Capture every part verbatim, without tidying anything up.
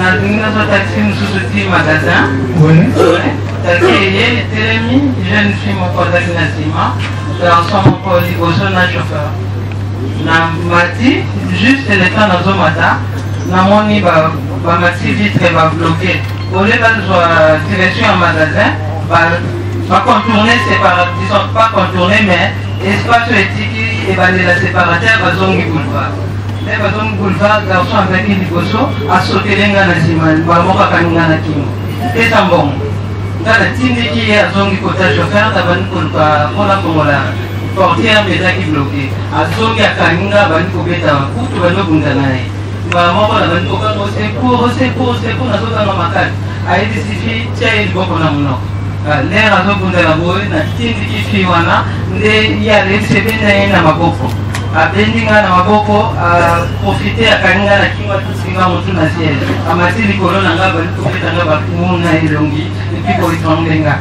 notre taxi nous sous magasin. Oui. Taxi est Télémi, jeune fille mon collègue Nassima, ensemble pour les gosses na chauffeur. Na mati, juste le temps dans un matin, na moni ba ba mati vitre va bloquer. Au lieu de direction en magasin, va va contourner séparat, disons pas contourner mais espace éthique et va la séparateur va zongi boulevard. Les bazon boulevard garçon avec une gosso a sauté lenga na simane ba moka kaninga na kimo. Et ça bon. Dans la tindi qui est à zongi kota chauffeur da ban kulpa kola komola. Portière mais qui bloqué. A zongi a kaninga ban ko beta kutu ban bunda nae. Ba moko na ban ko ka ko se ko se ko se ko na zoka na makati. A identifier tiens boko na muno. L'air à zobunda la boy na tindi qui fi wana nde ya le sebena na maboko. Abendinga na maboko a profiter a kaninga na kinga tusinga mutu na siège amatili corona nga bali kopeta nga bakumuna ilongi epi ko itondenga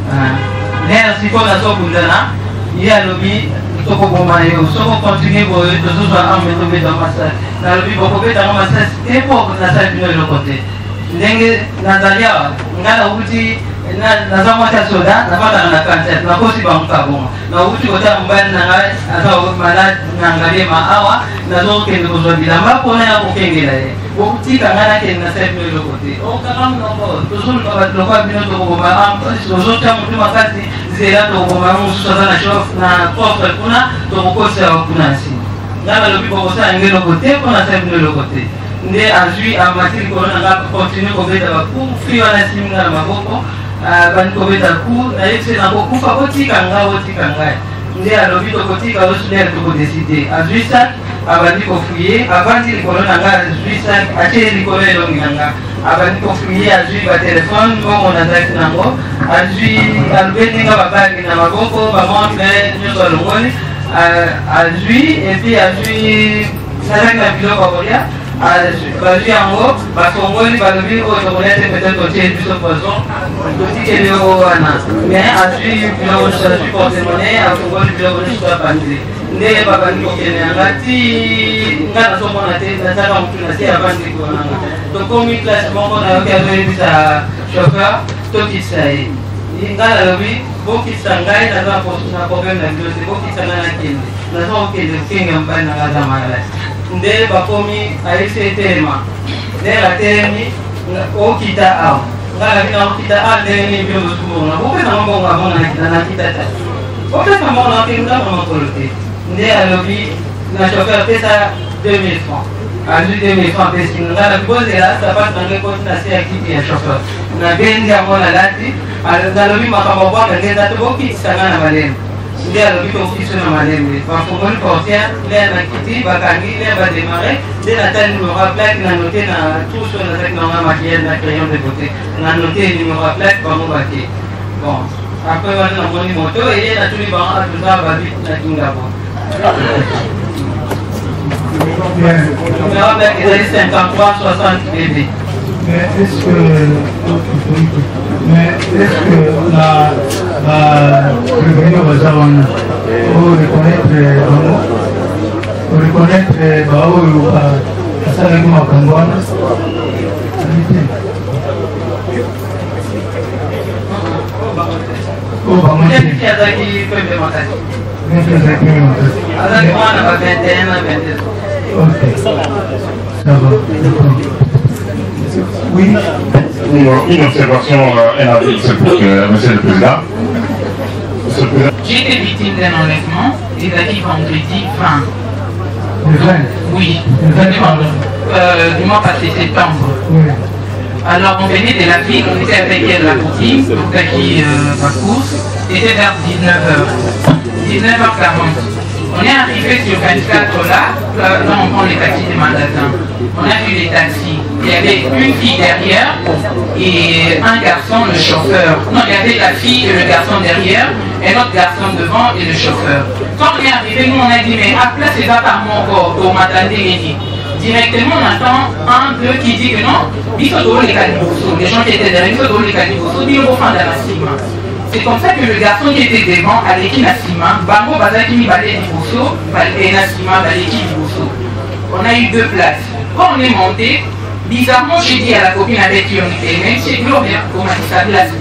l'air siko na so bundana ya lobi toko boma yo soko continuer boyo to so so ambe to beta massa na lobi boko beta nga massa te po na sa bino lo kote ndenge na dalia ngala uti na na zama ta soda na bata na kanta na kosi ba mkaboma na uti kota mbali na ngai ata mala na ngalie maawa na zo kende ko zo bilamba ko na ko kengela ye ko uti kangana ke na sa bino lo kote o kama no to zo ko ba lo kwa bino to ko ba am to zo ta mtu makati zela to ko ba mu soda na shof na kofre kuna to ko kosa kuna si ngala lo bipo ko sa ngelo kote ko na sa bino lo kote nde azui amatili corona nga continue ko beta ba ku fi wana siminga na maboko ban ko beta ku na yetse na ko kufa ko tika nga wo tika nga nde alobi to ko tika lo sudere to ko décider azui ça abandi ko fuye avandi corona nga azui ça ache li ko lelo nganga abandi ko fuye azui ba téléphone mo on attaque nango azui albeni nga babagi na maboko ba montre nyoso longoni azui et puis azui ça na biloko kolia bazwi yango basongoli balobi oyo tokolete peut-être otie biso poison totikeli oyo wana mais azwi biloko nyonso azwi portemone afongoli biloko nyonso abandili nde babandi kokende yanga ti nga nazomona te nazaka motu na se avandi konanga tokomi classe moko nayoki azoyebisa chauffeur tokisa ye nga nalobi bokisa ngai naza na problème na bilo te bokisa ngai nakende naza kokende okenge mobali nanga aza maladi nde bakomi ayese telema nde atelemi okita awa ngala bina okita a ndenge nini bino bosumona bopesa mabongo amona nakita ta opesa mabongo nakenga na makolo te nde alobi na chauffeur pesa deux mille francs azwi deux mille francs pesinga ngala bibozela sapatu nange ekoti na se ya kiti ya chauffeur nabendi yango nalati nalobi makambo bwaka ngeza tobokitisa nga na malema nde alobi tokiso na malembe bafongoli portière nde na kiti bakangi nde badémarre nde natali numéro ya plaque na note na tout so nazaki nanga maquillage na crayon de beauté na note numéro ya plaque bango bake bon après wana namoni moto eye natuli bango atuza babi na kingabo numéro ya plaque ezali cinquante-trois soixante B B. Mais est-ce que, mais est-ce que la, la prévenir aux avons pour reconnaître pour reconnaître Bao ou ça avec ma cambouane? Oh, bah, moi, c'est qui a qui peut me mater. Bien que ça peut me mater. Avec moi, on a vingt et un à vingt-deux. Ok. Ça va. Oui. Une observation, un avis, c'est pour que, Monsieur le Président. J'ai été victime d'un enlèvement, et d'acquis vendredi vingt. Le vingt? Oui, Le vingt euh, du mois passé, septembre. Oui. Alors on venait de la ville, on était avec elle à la boutique, pour d'acquis euh, ma course, c'était vers dix-neuf heures. dix-neuf heures quarante. On est arrivé sur vingt-quatre là, là on prend les taxis des magasins. On a vu les taxis. Il y avait une fille derrière et un garçon, le chauffeur. Non, il y avait la fille et le garçon derrière, et l'autre garçon devant et le chauffeur. Quand on est arrivé, nous on a dit, mais à place c'est pas par mon corps, au matin dit. Directement, on attend un, deux qui dit que non, il faut les caniboussos. Les gens qui étaient derrière, il faut les caniboussos, ils vont faire de la cima. C'est comme ça que le garçon qui était devant allait qui na cima, bango bazaki mi balé diboussos, balé na cima, balé qui diboussos. On a eu deux places. Quand on est monté, Bizarrement, j'ai dit à la copine avec qui on était, même chez Gloria, on m'a dit ça glace.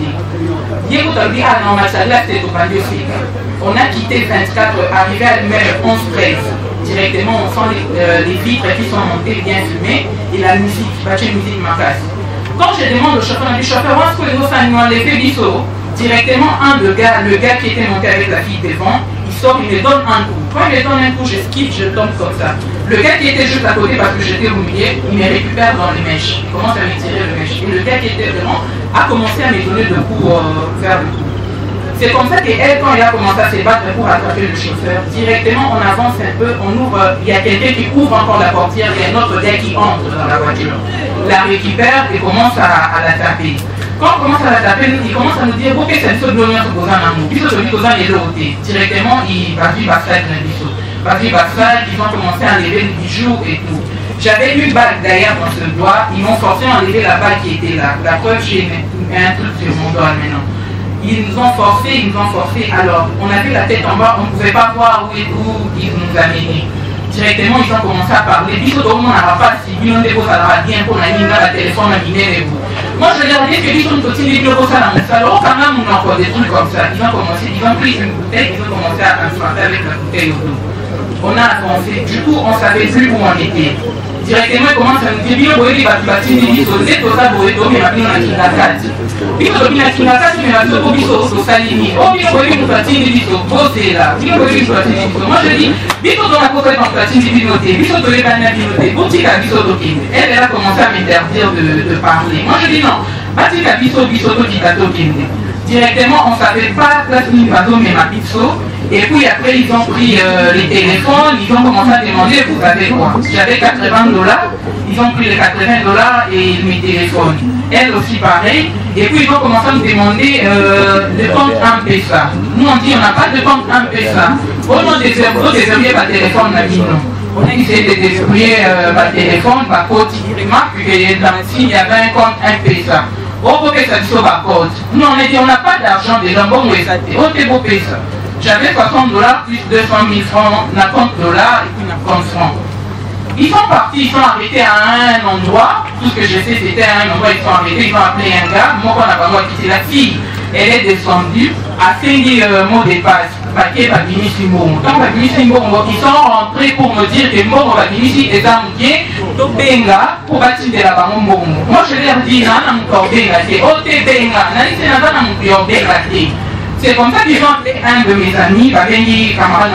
Diego t'a dit, ah non, ma ça glace, c'est au Bandio Afrique. On a quitté vingt-quatre, arrivé à l'heure onze treize. Directement, on sent les, euh, les vitres qui sont montées, bien fumées, et la musique, pas de musique m'acasse. Quand je demande au chauffeur, on dit, chauffeur, où est-ce que les autres nous ont levé du saut? Directement, un de gars, le gars qui était monté avec la fille devant, il sort, il me donne un coup. Quand il me donne un coup, je skip, je tombe comme ça. Le gars qui était juste à côté parce que j'étais au milieu, il me récupère dans les mèches. Il commence à me tirer le mèche. Et le gars qui était devant a commencé à me donner de coups euh, vers le coup. C'est comme ça qu'elle, quand il a commencé à se battre pour attraper le chauffeur, directement on avance un peu, on ouvre, il y a quelqu'un qui ouvre encore la portière, il y a un autre gars qui entre dans la voiture. La récupère et commence à, à la taper. Quand on commence à la taper, il commence à nous dire, ok, c'est une chose de l'honneur de Bozan Namou. Puisque celui de Bozan est l'auté. Directement, il va vivre à ça dans le biseau. Va vivre à ça, ils ont commencé à enlever le bijou et tout. J'avais une bague d'ailleurs dans ce doigt, ils m'ont forcé à enlever la bague qui était là. La preuve, j'ai un truc sur mon doigt maintenant. Ils nous ont forcé, ils nous ont forcé. Alors, on avait la tête en bas, on ne pouvait pas voir où, et où ils nous amenaient. Directement, ils ont commencé à parler. Biso tout le monde n'a pas si bien de ça va bien pour la ligne, la téléphone, la minère et vous. Moi, je leur dis que Biso ne peut-il dire que ça dans le salon. Quand même, on a encore des trucs comme ça. Ils ont commencé, ils ont pris une bouteille, ils ont commencé à transplanter avec la bouteille au dos. On a avancé. Du coup, on ne savait plus où on était. Directement, ils commencent à nous dire, Bilo, vous voyez, vous avez dit, vous êtes au stade, vous êtes au mais maintenant, on a Kinakati. Bilo, vous avez dit, Kinakati, mais vous êtes au Biso, au Salini. Oh, Bilo, vous voyez, vous avez dit, Biso, posez là. Bilo, vous voyez, vous avez dit, Biso. Moi, je dis, Biso, dans la côte, on peut dire, Biso, Biso, vous avez bien noté. Boutique à Biso, elle, elle a commencé à m'interdire de, de parler. Moi, je dis, non. Boutique à Biso, Biso, Biso, directement, on ne savait pas place une maison, mais ma Biso. Et puis après, ils ont pris euh, les téléphones, ils ont commencé à demander, vous savez quoi? J'avais quatre-vingts dollars, ils ont pris les quatre-vingts dollars et mes téléphones. Elle aussi pareil. Et puis ils ont commencé à me demander euh, le compte un P S A. Nous on dit, on n'a pas de compte un P S A. Au nom des euros, des euros, pas téléphone, on a dit non. On a essayé de débrouiller euh, ma téléphone, ma code, il marque que dans le signe, il y avait un compte un P S A. Au beau P S A, il ma code. Nous on a dit, on n'a pas d'argent déjà, bon, oui, ça été. Au beau P S A. J'avais soixante dollars plus deux cent mille francs, cinquante dollars et puis cinquante francs. Ils sont partis, ils sont arrêtés à un endroit. Tout ce que je sais, c'était à un endroit, ils sont arrêtés, ils ont appelé un gars. Moi, on n'a pas le droit de quitter la fille. Elle est descendue à cinq mots de passe. Paquet Babini Simbo. Quand Babini Simbo, ils sont rentrés pour me dire que Mbongo Babini est un mouillé, to benga, pour bâtir de la banque Mbongo. Moi, je leur dis, non, non, non, benga, c'est O T benga, non, c'est non, non, non, benga, c'est comme ça qu'ils ont appelé un de mes amis, Babengi Camarade,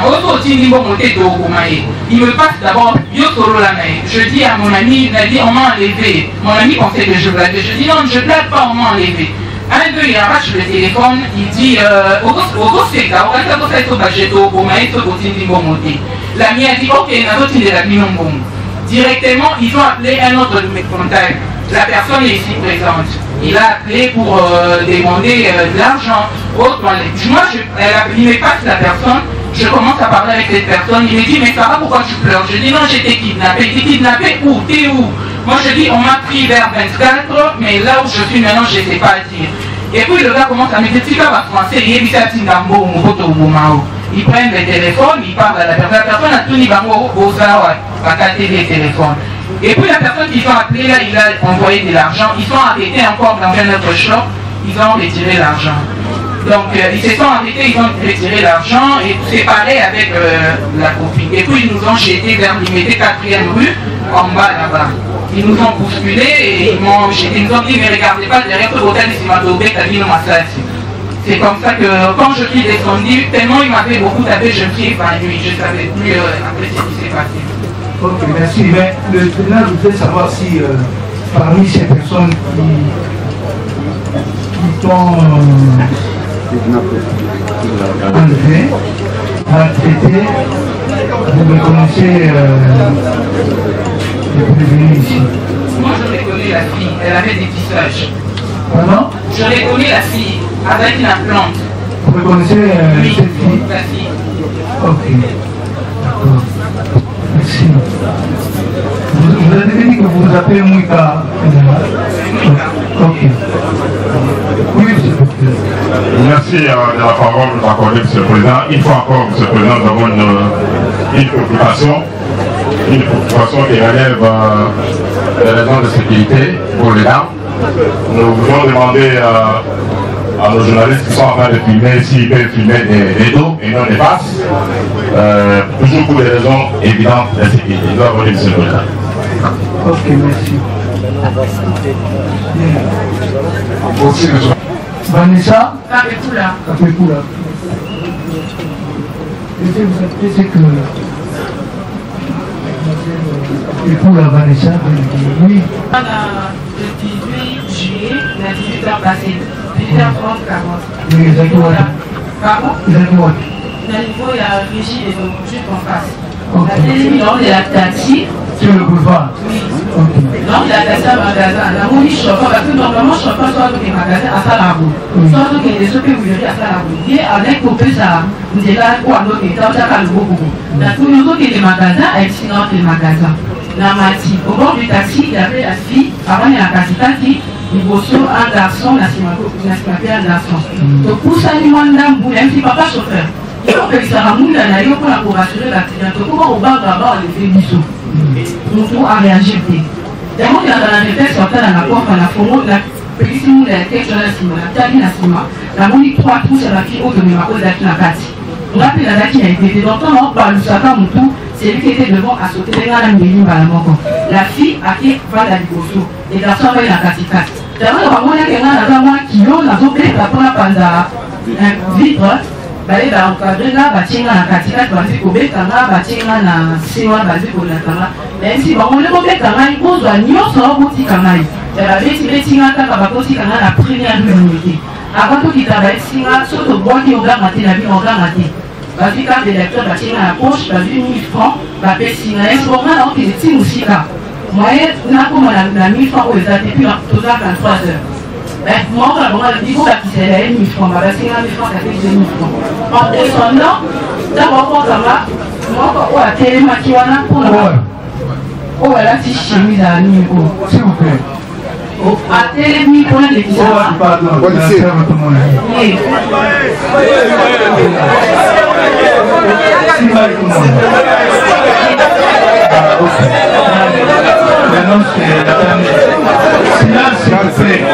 il me passe d'abord Yo Solo la main. Je dis à mon ami, il a dit on m'a enlevé. Mon ami pensait que je blaguais. Je dis non, je ne blague pas, on m'a enlevé. Un d'eux, il arrache le téléphone, il dit au gros c'est là, on va faire ça, il faut bager au maïs, au tindi monter. L'ami a dit ok, n'a pas de la binombo. Directement, ils ont appelé un autre de mes contacts. La personne est ici présente. Il a appelé pour euh, demander euh, de l'argent aux toilettes. Moi, je, elle, il me passe la personne, je commence à parler avec cette personne, il me dit, mais ça va, pourquoi tu pleures? Je dis, non, j'étais kidnappé. Il dit, kidnappé où? T'es où? Moi, je dis, on m'a pris vers vingt-quatre, mais là où je suis maintenant, je ne sais pas dire. Et puis, le gars commence à me dire, tu vas français, il est à Tingambo, ils prennent le téléphone, ils parlent à la personne. La personne a tout mis aux arts, à capter les téléphones. Et puis la personne qu'ils ont appelé là, il a envoyé de l'argent. Ils sont arrêtés encore dans un autre shop, ils ont retiré l'argent. Donc euh, ils se sont arrêtés, ils ont retiré l'argent et séparés avec euh, la copine. Et puis ils nous ont jetés vers l'immédiat quatrième rue, en bas là-bas. Ils nous ont bousculés et ils m'ont jeté. Ils nous ont dit, mais regardez pas derrière ce hôtel, ils m'ont donné ta vie dans ma salle. C'est comme ça que quand je suis descendu, tellement il m'avait beaucoup tapé, je me suis évanoui. Je ne savais plus euh, après ce qui s'est passé. Ok, merci. Mais le tribunal voudrait savoir si euh, parmi ces personnes qui, qui t'ont euh, enlevé, maltraité, vous me connaissez euh, les prévenus ici. Moi je reconnais la fille, elle avait des tissages. Pardon? Je reconnais la fille avec une implante. Vous reconnaissez euh, oui, cette fille? La fille. Ok. D'accord. Merci. Vous, vous avez dit que vous vous appelez Mouika. Ok. Oui, s'il vous plaît. Merci euh, de la parole que vous accordez, M. le Président. Une fois encore, M. le Président, nous avons une, une préoccupation, une préoccupation qui relève euh, des raisons de sécurité pour les dames, nous voulons demander euh, à nos journalistes qui sont en train de filmer s'ils peuvent filmer des, des dos et non des faces, euh, toujours pour des raisons évidentes de sécurité. Ils doivent avoir des sécurité. Ok, merci. Aussi, Vanessa Kapekula. Kapekula. C'est que... Et pour la Vanessa, oui. Le dix-huit juillet, à dix-huit heures passées. dix-huit heures trente, quarante. Oui, exactement. Pardon? Exactement. Au niveau, il y a Régis et donc juste en face. Ok. La deuxième lors de la taxi. Sur le boulevard. Oui. Ok. Lors de la taxi à magasin, la moni chauffeur, parce que normalement, chauffeur soit dans les magasins à Salabo. Soit dans les sopés vous verrez à Salabo. Et avec pour peu ça, nous avons quoi d'autre et tant ça le beaucoup. Dans tous nos autres les magasins, elle sinon les magasins. La mati. Au bord du taxi, il y avait la fille, avant il y a la casitati, il bossait un garçon, la cimaté un garçon. Donc pour ça, il m'a dit, même si papa chauffeur. Il faut que ça ramène la naïo pour assurer l'accident. Donc comment on va d'abord les faire bisous. Nous a réagi. D'abord, il y a dans la réflexion, sortait dans la porte, dans la forme, la petite moule, la tête sur la cima, la taille la cima, la moni trois trous sur la fille haute de ma cause d'acquis la carte. On a pris la date qui a été donc on parle de ça comme tout, c'est lui qui était devant à sauter les gars la mini par la mort. La fille a qui va la liboso, et la soeur va la caticate. D'abord, on a quelqu'un dans un mois qui ont la zone la première pendant un vitre. Baye ba encadré là batinga na katika twazi kobetanga batinga na siwa bazi kolatanga même si bango le kobetanga ikozwa nyonso okotika ngai ya beti betinga kaka bakotika ngai na première minute avant tokita baesinga so tobwaki oganga te na bino oganga te bazwi carte d'électeur batinga na poche bazwi mille francs bapesinga esi bonga na okende ti mosika moye nakomona na mille francs oyo eza te puis toza vingt-trois heures. Moi, il faut qu'il s'est là, mille francs, mais c'est un mille francs, ça fait deux mille francs. En descendant, d'abord, pour ça, moi, on a télé maquillana pour la. Oh, elle a si chemise à niveau. S'il vous plaît. Oh, à télé, mille points de visa. Oh, pardon, policier. Oui. Ah, ok. Maintenant, c'est la dernière. Silence, s'il vous plaît.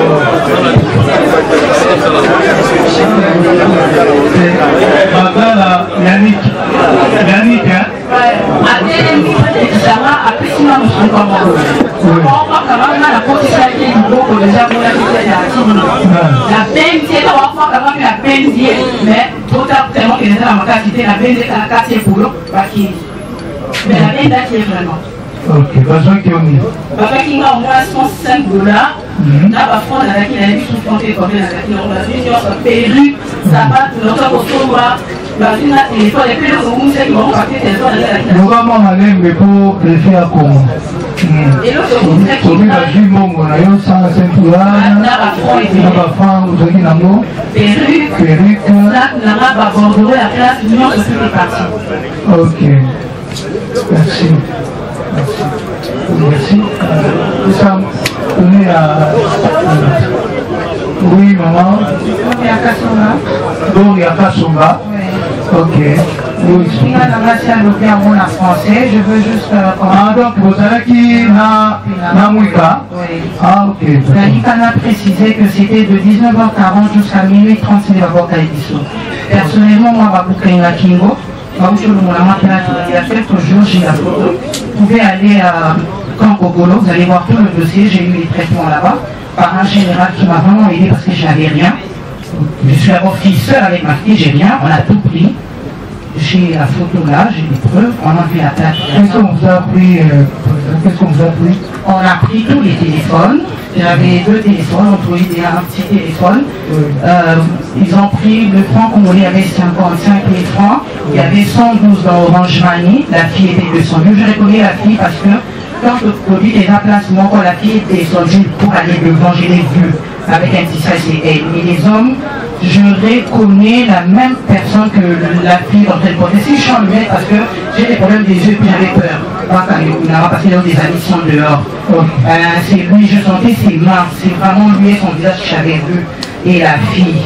Magala, Yannick. Yannick, hein? À télé, mille points de visa, après, sinon, nous sommes pas morts. On va quand même la position qui est beaucoup déjà pour la vie. La peine, c'est d'avoir quand même la peine d'hier, mais tout à tellement qu'il est dans ma qualité, la peine de la quartier pour l'eau, mais la peine d'être vraiment. Ok, besoin qu'il y ait. Parce qu'il y a au moins cent cinq dollars. Là, parfois, on a qui a vu tout compter comme la qui on a vu sur perruque, ça va, notre consommation, bah, une téléphone, et puis le monde, c'est qu'ils vont passer téléphone à la nous allons aller, mais pour le faire comment? Et l'autre, c'est qui va jumeau, on a eu cent cinq dollars. On va faire, vous avez un mot? perruque, Perruque. là, on va borderer la classe, l'union de toutes les parties. Ok. Merci. Merci. Merci. Nous sommes donnés à... Oui, maman. Il y a Kassonga. Donc, il y a Kassonga. Oui. Ok. Oui. Il y a la matière en français. Je veux juste... Ah, donc, vous savez qui n'a pas Mouika? Oui. Ah, ok. L'Anican a précisé que c'était de dix-neuf heures quarante jusqu'à minuit trente à bord d'Aïdisso. Personnellement, moi, je vais vous Kingo. Il a fait toujours, j'ai la photo. Vous pouvez aller à Kankogolo, vous allez voir tout le dossier. J'ai eu les traitements là-bas par un général qui m'a vraiment aidé parce que je n'avais rien. Je suis d'abord fille seule avec ma fille, j'ai rien, on a tout pris. J'ai la photo là, j'ai les preuves, on a fait la plaque. Qu'est-ce qu'on vous a pris euh, Qu'est-ce qu'on vous a pris On a pris tous les téléphones. J'avais deux téléphones, on trouvait un petit téléphone. Oui. Euh, ils ont pris le franc congolais, il y avait cinquante-cinq mille francs. Il y avait cent douze dans Orange Money. La fille était deux cent mille. Je reconnais la fille parce que quand le produit est en place, moi, quand la fille était sortie pour aller devant, je l'ai vue avec un petit stress et elle. Mais les hommes, je reconnais la même personne que la fille dans le porter. Si je suis enlevée parce que j'ai des problèmes des yeux, puis j'avais peur. Parce que des amis sont dehors. Okay. Euh, c'est lui, je sentais ses mains, c'est vraiment lui et son visage que j'avais vu. Et la fille,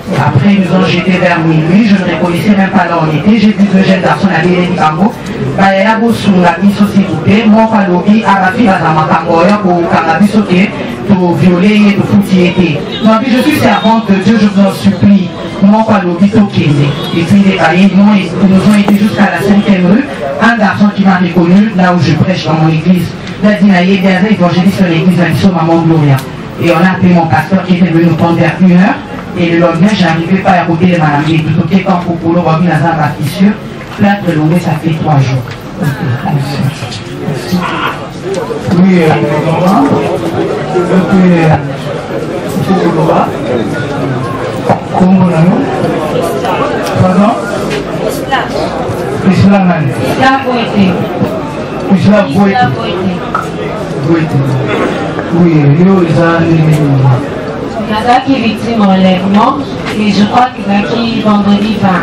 Après, ils nous ont jeté vers minuit. Je ne reconnaissais même pas là où on était. J'ai vu deux jeunes garçons à l'île Nikambo. Il y a beaucoup de gens qui sont cités. Moi, je suis à la fille à Makambo, pour cannabis, pour violer et pour fouiller. Donc, je suis servante de Dieu, je vous en supplie. Moi, je suis au Et puis, les cahiers, nous ont été jusqu'à la cinquième rue. Un garçon qui m'a reconnu là où je prêche dans mon église. Il a dit, il y a des évangélistes sur l'église, ils sont Maman Gloria. Et on a appelé mon pasteur qui était venu nous prendre vers une heure. Et le lendemain, je n'arrivais pas à écouter les malades. Et tout ce qui est quand Popolo revient dans la fissure, plâtre longué, ça fait trois jours. Merci. Merci. Oui, euh, maman. Donc, euh, monsieur Koloba. Comment on a nous? Pardon? Islam. Islam. Islam Boité. Islam Boité. Boité. Oui, yo, ils ont. Nazaki victime enlèvement et je crois que Zaki vendredi vingt.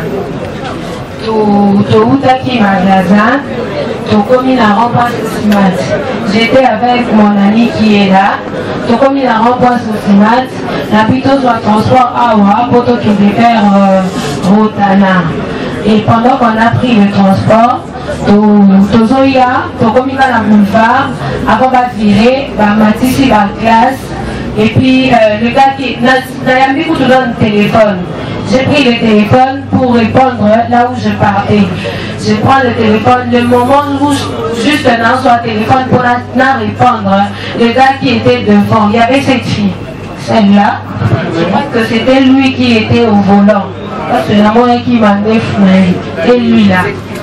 Tout Taki magasin, tout comme il a remplacé ce mat. J'étais avec mon ami qui est là. Tout comme il a remplacé ce mat, la plutôt soit transport à Awa pour qu'il défaire Rotana. Et pendant qu'on a pris le transport, tout Zoya, tout comme il va la boulevard, avant de virer, bah Matisse va classe. Et puis euh, le gars qui n'a mis tout dans le téléphone. J'ai pris le téléphone pour répondre là où je partais. Je prends le téléphone, le moment où je, juste dans son téléphone pour la, la répondre, le gars qui était devant, il y avait cette fille, celle-là. Je crois que c'était lui qui était au volant. C'est la moyen qui m'a défini. Et lui là.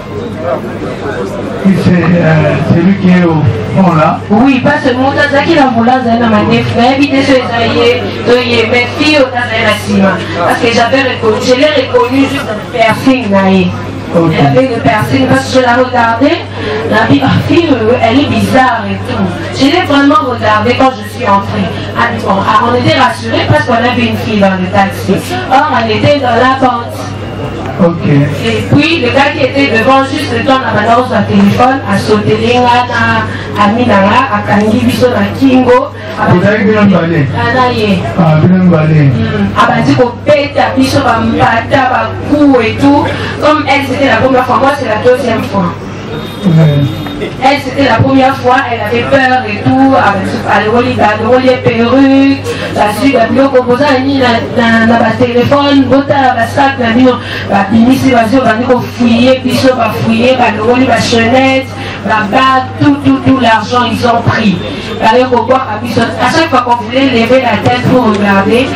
C'est euh, lui qui est au fond là. Oui, parce que mon tata qui l'a voulu dans la manif, mais éviter ce que mes filles au tata parce que j'avais reconnu, je l'ai reconnu juste dans le piercing naïf. Okay. Elle avait le piercing parce que je la regardais, la fille, elle est bizarre et tout. Je l'ai vraiment regardée quand je suis entrée. Ah, bon, on était rassurés parce qu'on avait une fille dans le taxi. Or, elle était dans la pente. Okay. Et puis le gars qui était devant juste le temps de la son téléphone a sauté les gars à Minanga, à Kangi, Biso, à Kingo. Vous avez bien balé. Ah, bien balé. Ah, bah, dit qu'on pète à Biso, à Mbata, à Kou et tout. Comme elle, c'était la première fois, moi, c'est la deuxième fois. Ouais. Elle, c'était la première fois, elle avait peur et tout, elle avait perruque, la suite, elle a composé dans le téléphone, dans le sac, elle a dit, elle a fouillé, puis elle a fouillé, elle a chenette, la bague, tout, tout, tout l'argent, ils ont pris. À chaque fois qu'on voulait lever la tête pour regarder,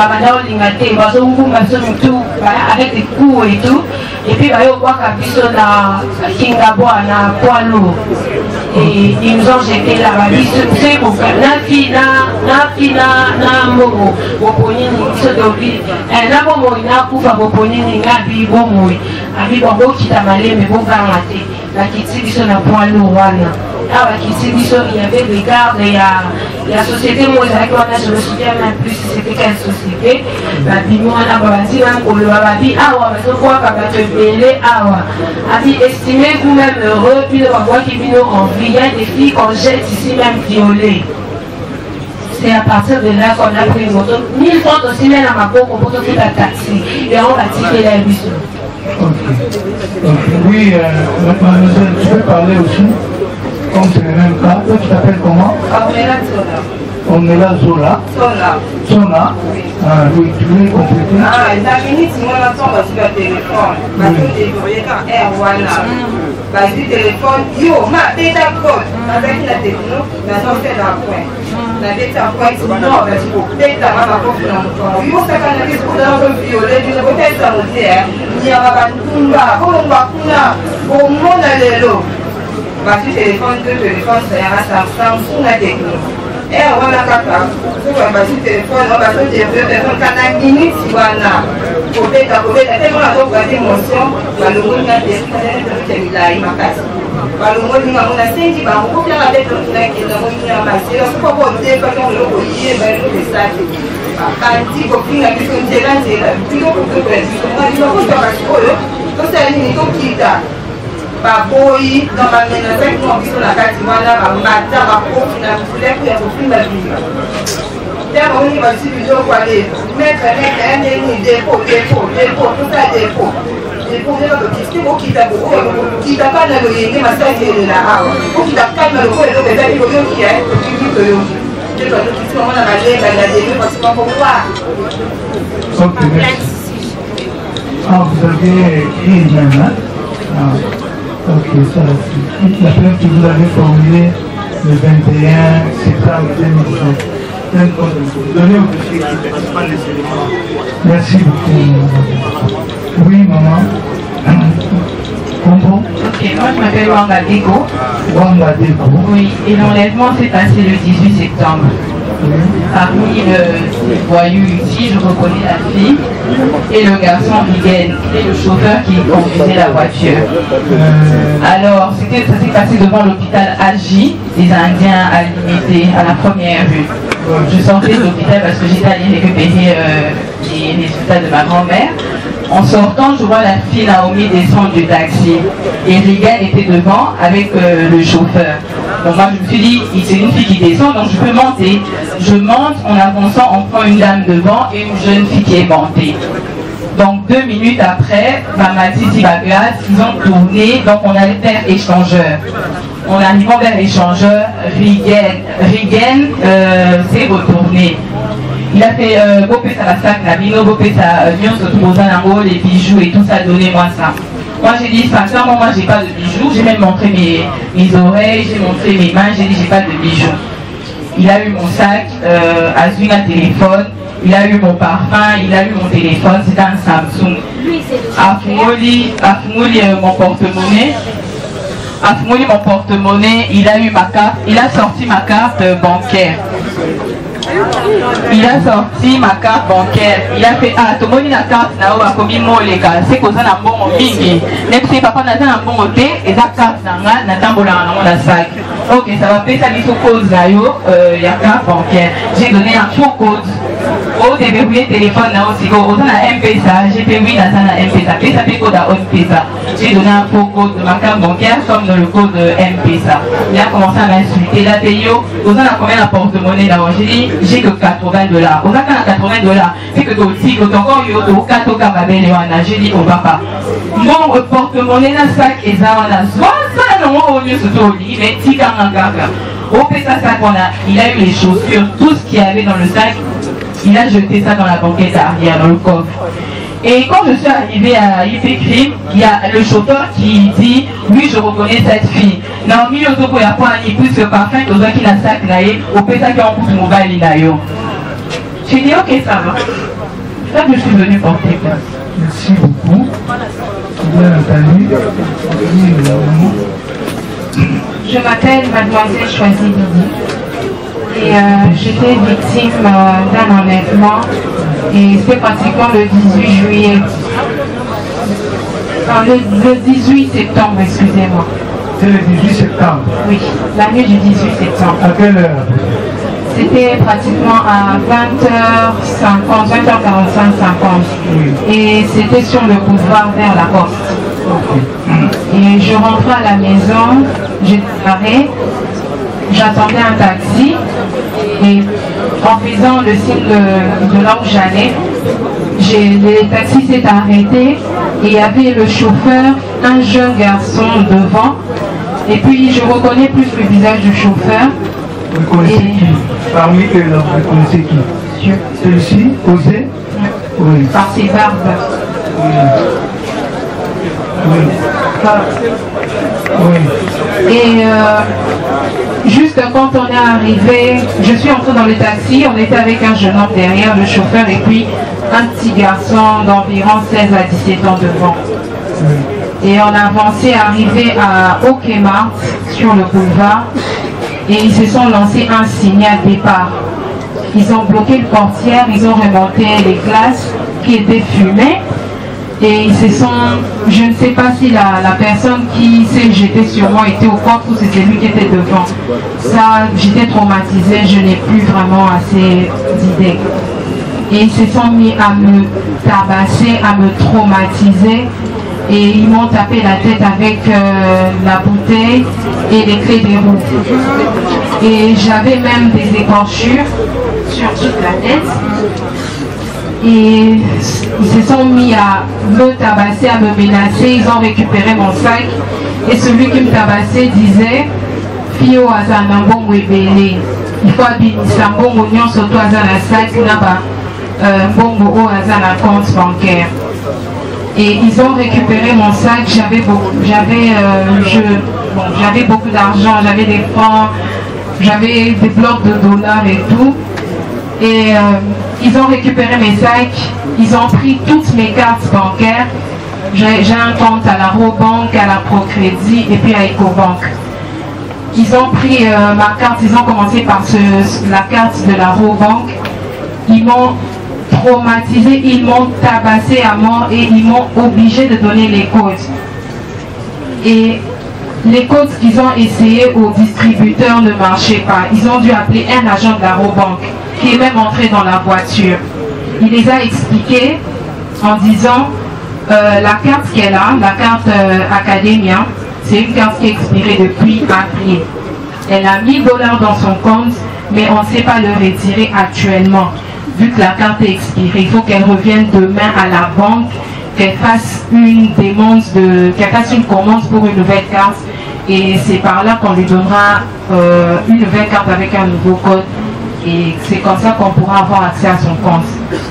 avec des coups et tout, et puis on voit qu'il y a Kingabo, un poids lourd. Et ils nous ont jeté là-bas. C'est pour que la fille, la fille, la momo, boponi ni so dobi. Eh na momo ina kufa boponi ni ngabi bomo. Abi bongo kita maleme bonga ngate. La kiti biso na point lourwana. Ah la kiti biso il y avait des gardes et la société moi avec moi je me souviens même plus si c'était quelle société. La bimo na babati même ko le babi awa mais so quoi ka te belé awa. Abi estimez vous-même heureux puis le voir qui vient en vie. Il y a des filles qu'on jette ici même violées. C'est à partir de là qu'on a pris une moto. Mille fois aussi même à ma peau qu'on peut faire un taxi et on va tirer la bus. Ok. Donc, oui, euh, mademoiselle, tu peux parler aussi, comme c'est le même cas. Toi, tu t'appelles comment? Ornella Zola. Ornella Zola. Zola. Zola. Oui. Ah, oui, tu voulais compléter? Ah, la minute, moi, on entend sur le téléphone. Parce que j'ai voyé quand Air Wana. Parce que le téléphone, yo, ma tête à côte. Avec la techno, la non fait la pointe. La tête à pointe, non, parce que peut-être à ma confiance. Yo, ça quand on a dit que dans le violet, je ne peux pas être en terre. Il y a pas de kumba, comme on va kuna, au monde à l'élo. Parce que le téléphone, deux téléphones, ça ira Samsung la techno. Et on a kaka, pour un basi téléphone, on va se dire que téléphone quand la minute si wana, peut-être à côté, tellement à droite d'émotion, bah le monde a des choses là, il m'a cassé. Bah le monde il m'a on a cinq bah on peut faire avec le truc qui est dans mon mien massé, on peut pas dire parce qu'on le voyait, bah le message. Quand dit qu'on finit avec une télé, c'est là, puis on peut faire, on a dit on peut faire parce que, donc c'est une minute qui t'a. baboyi dans bamenazaki mwa biso na kati wana bamata bakofi na bileku ya kofinga binga ntango oni basi biloko ale maître maître yaneni depo depo depo tuta depo depo ndeka bakisi okita okita kana loyenge masaki elela awa okita kana lokola eloko ezali koyoki ya okiki toyoki nde bazokisi bango na malenga na demi basi bakowa. Ok, merci. Ah, vous avez une même, hein? Ok, ça aussi. La plainte que vous avez formulée le vingt et un septembre deux mille dix-sept. Donnez au dossier qui ne dépasse pas les éléments. Merci beaucoup. Oui, maman. Comment? Ok, moi je m'appelle Wanga Deko. Wanga Deko. Oui, et l'enlèvement s'est passé le dix-huit septembre. Parmi le voyou ici, je reconnais la fille et le garçon Miguel, qui est le chauffeur qui conduisait la voiture. Alors, ça s'est passé devant l'hôpital Agi des Indiens à l'unité, à la première rue. Je sortais de l'hôpital parce que j'étais allée récupérer euh, les résultats de ma grand-mère. En sortant, je vois la fille Naomi descendre du taxi. Et Regan était devant avec euh, le chauffeur. Donc moi je me suis dit, c'est une fille qui descend, donc je peux monter. Je monte, en avançant, on prend une dame devant et une jeune fille qui est montée. Donc deux minutes après, Mamadi Tibaglas, ils ont tourné, donc on allait vers échangeur. En arrivant vers l'échangeur, Regan, Regan euh, s'est retourné. Il a fait euh, Bopé ça la sac, la bino, Bopé ça, Lyon se trouve dans les bijoux et tout ça, donnez-moi ça. Moi j'ai dit, sincèrement, moi j'ai pas de bijoux, j'ai même montré mes, mes oreilles, j'ai montré mes mains, j'ai dit j'ai pas de bijoux. Il a eu mon sac, euh, Azul un téléphone, il a eu mon parfum, il a eu mon téléphone, c'était un Samsung. Afmouli, Afmouli euh, mon porte-monnaie. Afmouli mon porte-monnaie, il a eu ma carte, il a sorti ma carte euh, bancaire. Il a sorti ma carte bancaire. Il a fait ah, tomoni la carte na oba komi moleka. C'est que ça na bon mingi. Même si papa n'a pas un bon côté, et sa carte na na tambola na mon sac. Ok, ça va payer ça biso cause na yo, euh, y a carte bancaire. J'ai donné un faux code. Au déverrouiller téléphone là aussi, au sein de M P S A, j'ai fait oui dans un M P S A, P S A P code à M P S A. J'ai donné un faux code de ma carte bancaire comme dans le code M P S A. Il a commencé à m'insulter. Là, Théo, au sein de combien de porte-monnaie là, j'ai dit j'ai que quatre-vingts dollars. Au sein de quatre-vingts dollars, c'est que tu as encore eu au quatre kababel et j'ai dit au papa. Mon porte-monnaie là, sac et ça, on a ça, non, au mieux surtout au lit, mais tika nganga. Au P S A sac, on a, il a eu les chaussures, tout ce qu'il y avait dans le sac. Il a jeté ça dans la banquette arrière, dans le coffre. Et quand je suis arrivée à I P Crime, il y a le chauffeur qui dit oui, je reconnais cette fille. Non, milieu de il y a pas un plus que parfum, que qui n'a sac naïe, au P S A qui en pousse mobile naïo. J'ai dit ok, ça va. C'est ça que je suis venue porter place. Merci beaucoup. Bien entendu. Je m'appelle Mademoiselle Choisie Didi. Et euh, j'étais victime euh, d'un enlèvement et c'était pratiquement le dix-huit juillet. Enfin, le, le dix-huit septembre, excusez-moi. C'est le dix-huit septembre? Oui, la nuit du dix-huit septembre. À quelle heure? C'était pratiquement à vingt heures cinquante, vingt heures quarante-cinq, cinquante. Oui. Et c'était sur le boulevard vers la Poste. Okay. Et je rentrais à la maison, j'ai démarré. J'attendais un taxi et en faisant le signe de, de là où j'allais, le taxi s'est arrêté et il y avait le chauffeur, un jeune garçon devant et puis je reconnais plus le visage du chauffeur. Vous connaissez et... qui? Parmi eux, vous connaissez qui? Celui-ci, Osé? Oui. Par ses barbes. Oui. Oui. Oui. Et euh, juste quand on est arrivé, je suis entrée dans le taxi, on était avec un jeune homme derrière, le chauffeur, et puis un petit garçon d'environ seize à dix-sept ans devant. Et on a avancé, arrivé à Okemart, sur le boulevard, et ils se sont lancés un signal départ. Ils ont bloqué le portière, ils ont remonté les glaces qui étaient fumées, et ils se sont, je ne sais pas si la, la personne qui s'est jetée sur moi était au coffre ou c'était lui qui était devant. Ça, j'étais traumatisée, je n'ai plus vraiment assez d'idées. Et ils se sont mis à me tabasser, à me traumatiser. et ils m'ont tapé la tête avec euh, la bouteille et les clés des roues. Et j'avais même des écorchures sur toute la tête. Et ils se sont mis à me tabasser, à me menacer. Ils ont récupéré mon sac. Et celui qui me tabassait disait Fio Azanambon Webele. Il faut habiter Sambon Oignon surtout Azana sac là-bas. Bongo O Azana compte bancaire. Et ils ont récupéré mon sac. J'avais beaucoup, j'avais, euh, je, bon, j'avais beaucoup d'argent, j'avais des francs, j'avais des blocs de dollars et tout. Et euh, ils ont récupéré mes sacs, ils ont pris toutes mes cartes bancaires. J'ai un compte à la Robank, à la Procrédit et puis à Ecobank. Ils ont pris euh, ma carte, ils ont commencé par ce, la carte de la Robank. Ils m'ont traumatisé, ils m'ont tabassé à mort et ils m'ont obligé de donner les codes. Et les codes qu'ils ont essayé aux distributeurs ne marchaient pas. Ils ont dû appeler un agent de la Robank qui est même entré dans la voiture. Il les a expliqués en disant euh, la carte qu'elle a, la carte euh, Academia, c'est une carte qui est expirée depuis avril. Elle a mille dollars dans son compte, mais on ne sait pas le retirer actuellement. Vu que la carte est expirée, il faut qu'elle revienne demain à la banque, qu'elle fasse une demande de, qu'elle fasse une commande pour une nouvelle carte. Et c'est par là qu'on lui donnera euh, une nouvelle carte avec un nouveau code. Et c'est comme ça qu'on pourra avoir accès à son compte.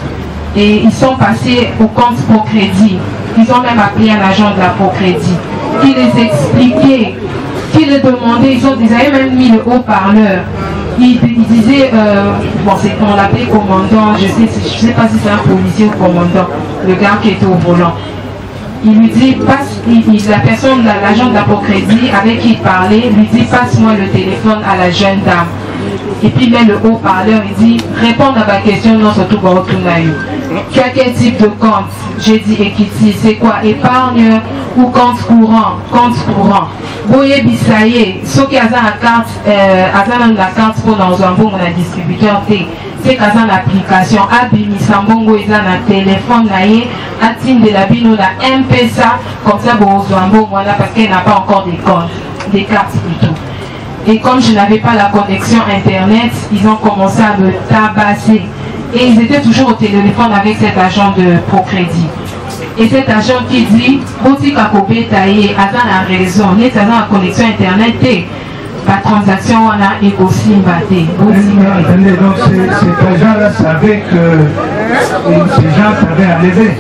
Et ils sont passés au compte Procrédit. Ils ont même appelé un agent de la Procrédit qui les expliquait, qui les demandait. Ils, ont, ils avaient même mis le haut-parleur. Ils, ils disaient, euh, bon, c'est qu'on l'appelait commandant, je ne sais, je sais pas si c'est un policier ou commandant, le gars qui était au volant. Il lui dit, passe, il, il, la personne, l'agent de la Procrédit avec qui il parlait, lui dit, passe-moi le téléphone à la jeune dame. Et puis il met le haut-parleur, il dit, réponds à ma question, non, surtout Barotunayu. Tu as quel type de compte? J'ai dit Equity, c'est quoi? Épargne ou compte courant? Compte courant. Boye Bissaye, ce qui a la carte, euh, la carte pour dans un bon distributeur T. C'est qu'à l'application Abimi Sambongo ils ont un téléphone naïe, atteint de la bino la M P S A, comme ça bon voilà parce qu'elle n'a pas encore des comptes, des cartes plutôt. Et comme je n'avais pas la connexion internet, ils ont commencé à me tabasser. Et ils étaient toujours au téléphone avec cet agent de Procrédit. Et cet agent qui dit, Boti Kakobé Taïe, a la raison, n'est pas la connexion internet, la transaction on a écossi batté. Attendez, donc cet agent-là savait que ces gens savaient enlever.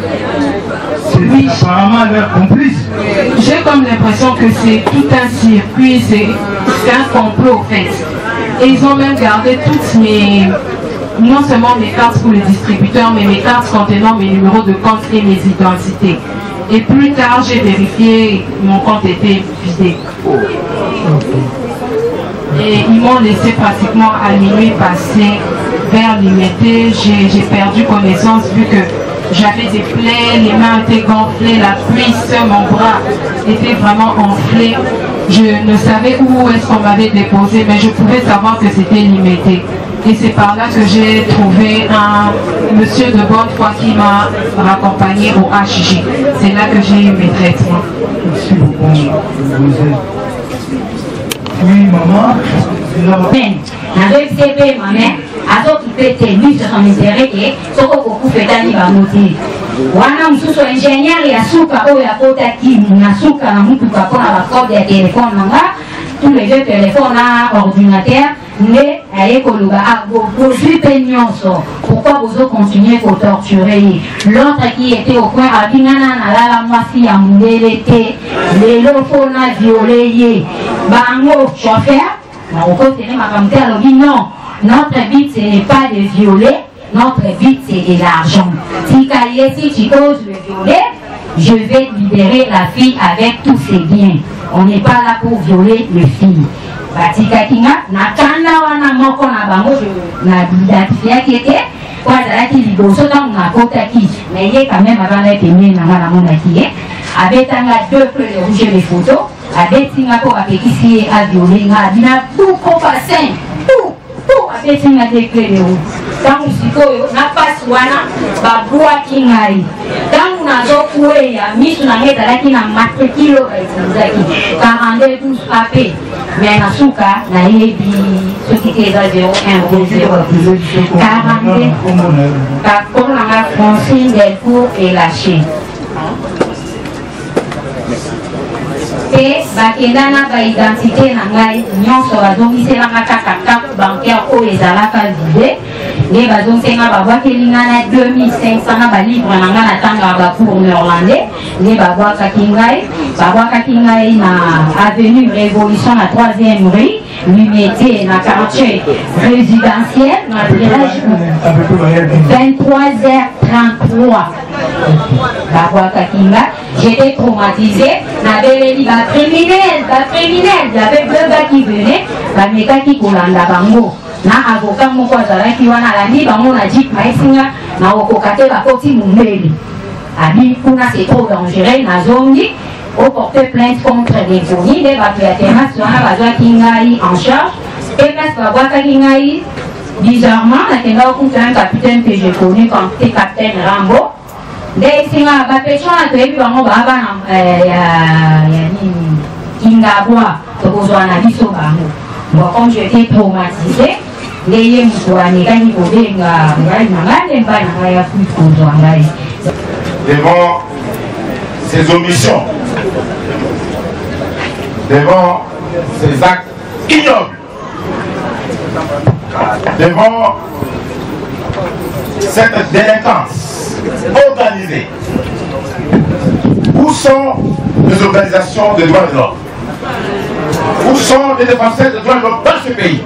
Oui. Apparemment leur complice. J'ai comme l'impression que c'est tout un circuit, c'est un complot en fait. Et ils ont même gardé toutes mes, non seulement mes cartes pour les distributeurs, mais mes cartes contenant mes numéros de compte et mes identités. Et plus tard, j'ai vérifié, mon compte était vidé. Et ils m'ont laissé pratiquement à minuit passer vers l'immédiat. J'ai perdu connaissance vu que j'avais des plaies, les mains étaient gonflées, la cuisse, mon bras était vraiment enflé. Je ne savais où est-ce qu'on m'avait déposé, mais je pouvais savoir que c'était limité. Et c'est par là que j'ai trouvé un monsieur de bonne foi qui m'a raccompagné au H J. C'est là que j'ai eu mes traitements. Merci beaucoup. Oui, maman. Ben, avec C P, ma mère, à d'autres pétés, lui, sur son intérêt, et ce qu'on coupe fait à l'île à moitié. Wana msusu ingénieur ya suka o ya kota kimu na suka na mtu kakona la code ya téléphone nanga tous les deux téléphones à ordinateur mais ayeko luga a gozu penyonso pourquoi vous continuez à torturer l'autre qui était au coin a bingana na la mwasi ya mdelete lelo fona violé bango chauffeur na okote ne makamte alobi non notre but ce n'est pas de violer. Notre but, c'est de l'argent. Si si tu oses le violer, je vais libérer la fille avec tous ses biens. On n'est pas là pour violer les filles. Batika kinga, na kanda wana moko na bango, na identifié qui était, quoi ça qui liboso dans na kota qui, mais il est quand même avant d'être aimé na wana mona qui est, avec un deux feuilles rouges les photos, avec Singapore avec ici à violer, na bina tout compassin, tout, tout avec Singapore des clés de rouge. tangu sikoyo na pasi wana babwaki ngai tangu nazokueya misu nange ezalaki na matrikilo ezalaki quarante-deux A P mais nasuka nayebi soki te eza zéro un zéro quarante bakolo nanga Francine Delcourt elaché pe bakenda na baidentité na ngai nyonso bazongiselanga kaka carte bancaire oyo ezalaka vide nde bazonsenga babwakeli nga na deux mille cinq cents na balivre na nga na ntanga bacour néerlandais nde babwakaki ngai babwakaki ngai na avenue révolution na troisième rue l'unité na quartier résidentiel na village vingt-trois heures trente-trois babwakaki nga j'étais traumatisée nabeleli bacriminel bacriminel j'avais deux gars qui venaient bamekaki kolanda bango na avocat moko azalaki wana alandi bango na jip maesinga na okoka te bakoti mondeli abi kuna c'est trop dangereux nazongi oporter plainte contre les fournis nde bato ya terrasse wana bazwaki ngai en charge et place babwakaki ngai bizarrement nakenda okuta un capitaine que je connais comme te capitaine Rambo nde esinga bapesho wana toyebi bango baaba ya nini kingabwa tokozwa na biso bango bon comme j'étais traumatisée nde ye moto anekaki kobenga ngai na ngai nde mbai na ngai afui kozwa ngai devant ces omissions, devant ces actes ignobles, devant cette délinquance organisée, où sont les organisations de droits de l'homme? Où sont les défenseurs de droits de l'homme dans ce pays?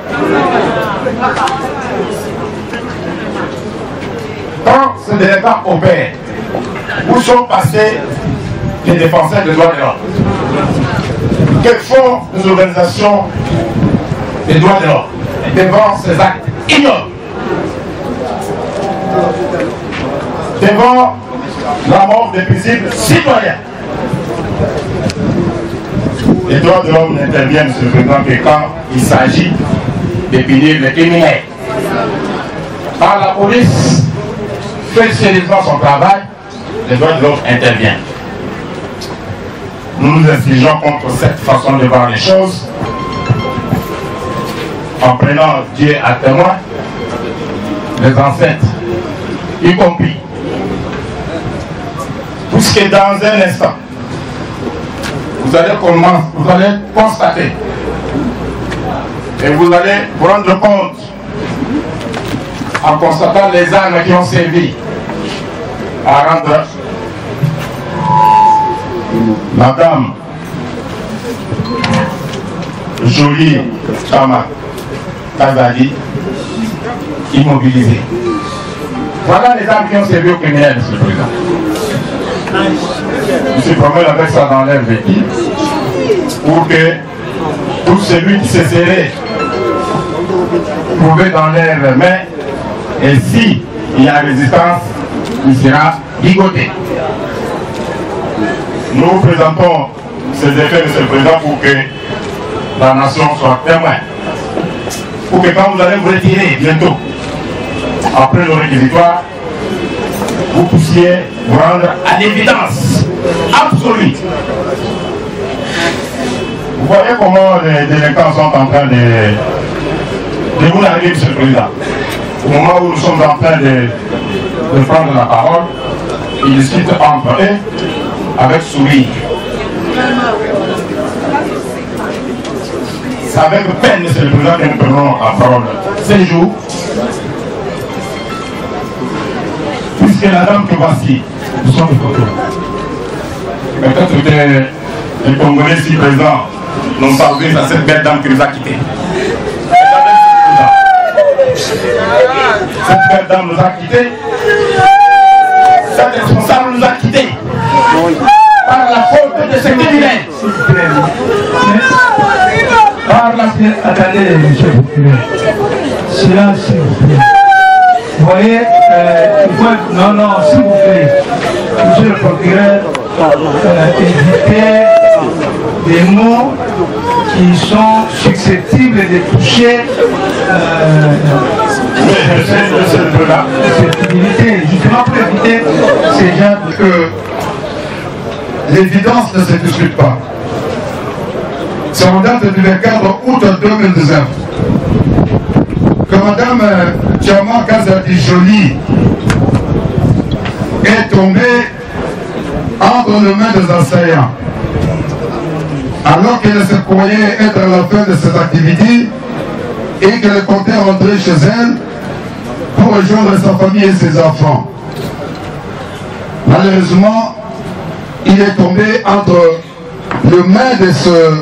Quand ce délinquant opère, où sont passés les défenseurs des droits de l'homme? Que font les organisations des droits de l'homme devant ces actes ignobles? Devant la mort des paisibles citoyens? Les droits de l'homme n'interviennent cependant que quand il s'agit de punir les criminels. Quand la police fait sérieusement son travail, les droits de l'homme interviennent. Nous nous infligeons contre cette façon de voir les choses en prenant Dieu à témoin, les ancêtres, y compris. Puisque dans un instant, vous allez, commencer, vous allez constater et vous allez vous rendre compte en constatant les armes qui ont servi à rendre Madame Jolie Chama Kazali immobilisée. Voilà les armes qui ont servi aux criminels, Monsieur le Président. Monsieur Promel avec ça dans l'air vécu pour que tout celui qui se serait trouvé dans l'air main, et si il y a résistance, il sera ligoté. Nous vous présentons ces effets, Monsieur le Président, pour que la nation soit témoin. Pour que quand vous allez vous retirer bientôt, après le réquisitoire, vous puissiez vous rendre à l'évidence absolue. Vous voyez comment les délinquants sont en train de, de vous arriver, Monsieur le Président. Au moment où nous sommes en train de, de prendre la parole, ils discutent entre eux avec sourire. C'est avec peine, Monsieur le Président, que nous prenons la parole. Ces jours, puisque la dame que voici, nous sommes de photos. Peut-être que les Congolais ici présents n'ont pas vu à cette belle dame qui nous a quittés. Cette belle dame nous a quittés. Cette responsable nous a quittés. Par la faute de ces criminels. Par la attendez, monsieur le procureur. Silence, s'il vous plaît. Vous voyez, euh, il faut... non, non, s'il vous plaît. Monsieur le procureur, euh, évitez des mots qui sont susceptibles de toucher euh, oui, monsieur, monsieur le déjà que l'évidence ne se discute pas. C'est en date du vingt-quatre août deux mille dix-neuf que Mme Tchama Kazadi Jolie est tombée entre les mains des assaillants. Alors qu'elle se croyait être à la fin de ses activités et qu'elle comptait rentrer chez elle pour rejoindre sa famille et ses enfants. Malheureusement, il est tombé entre les mains de ce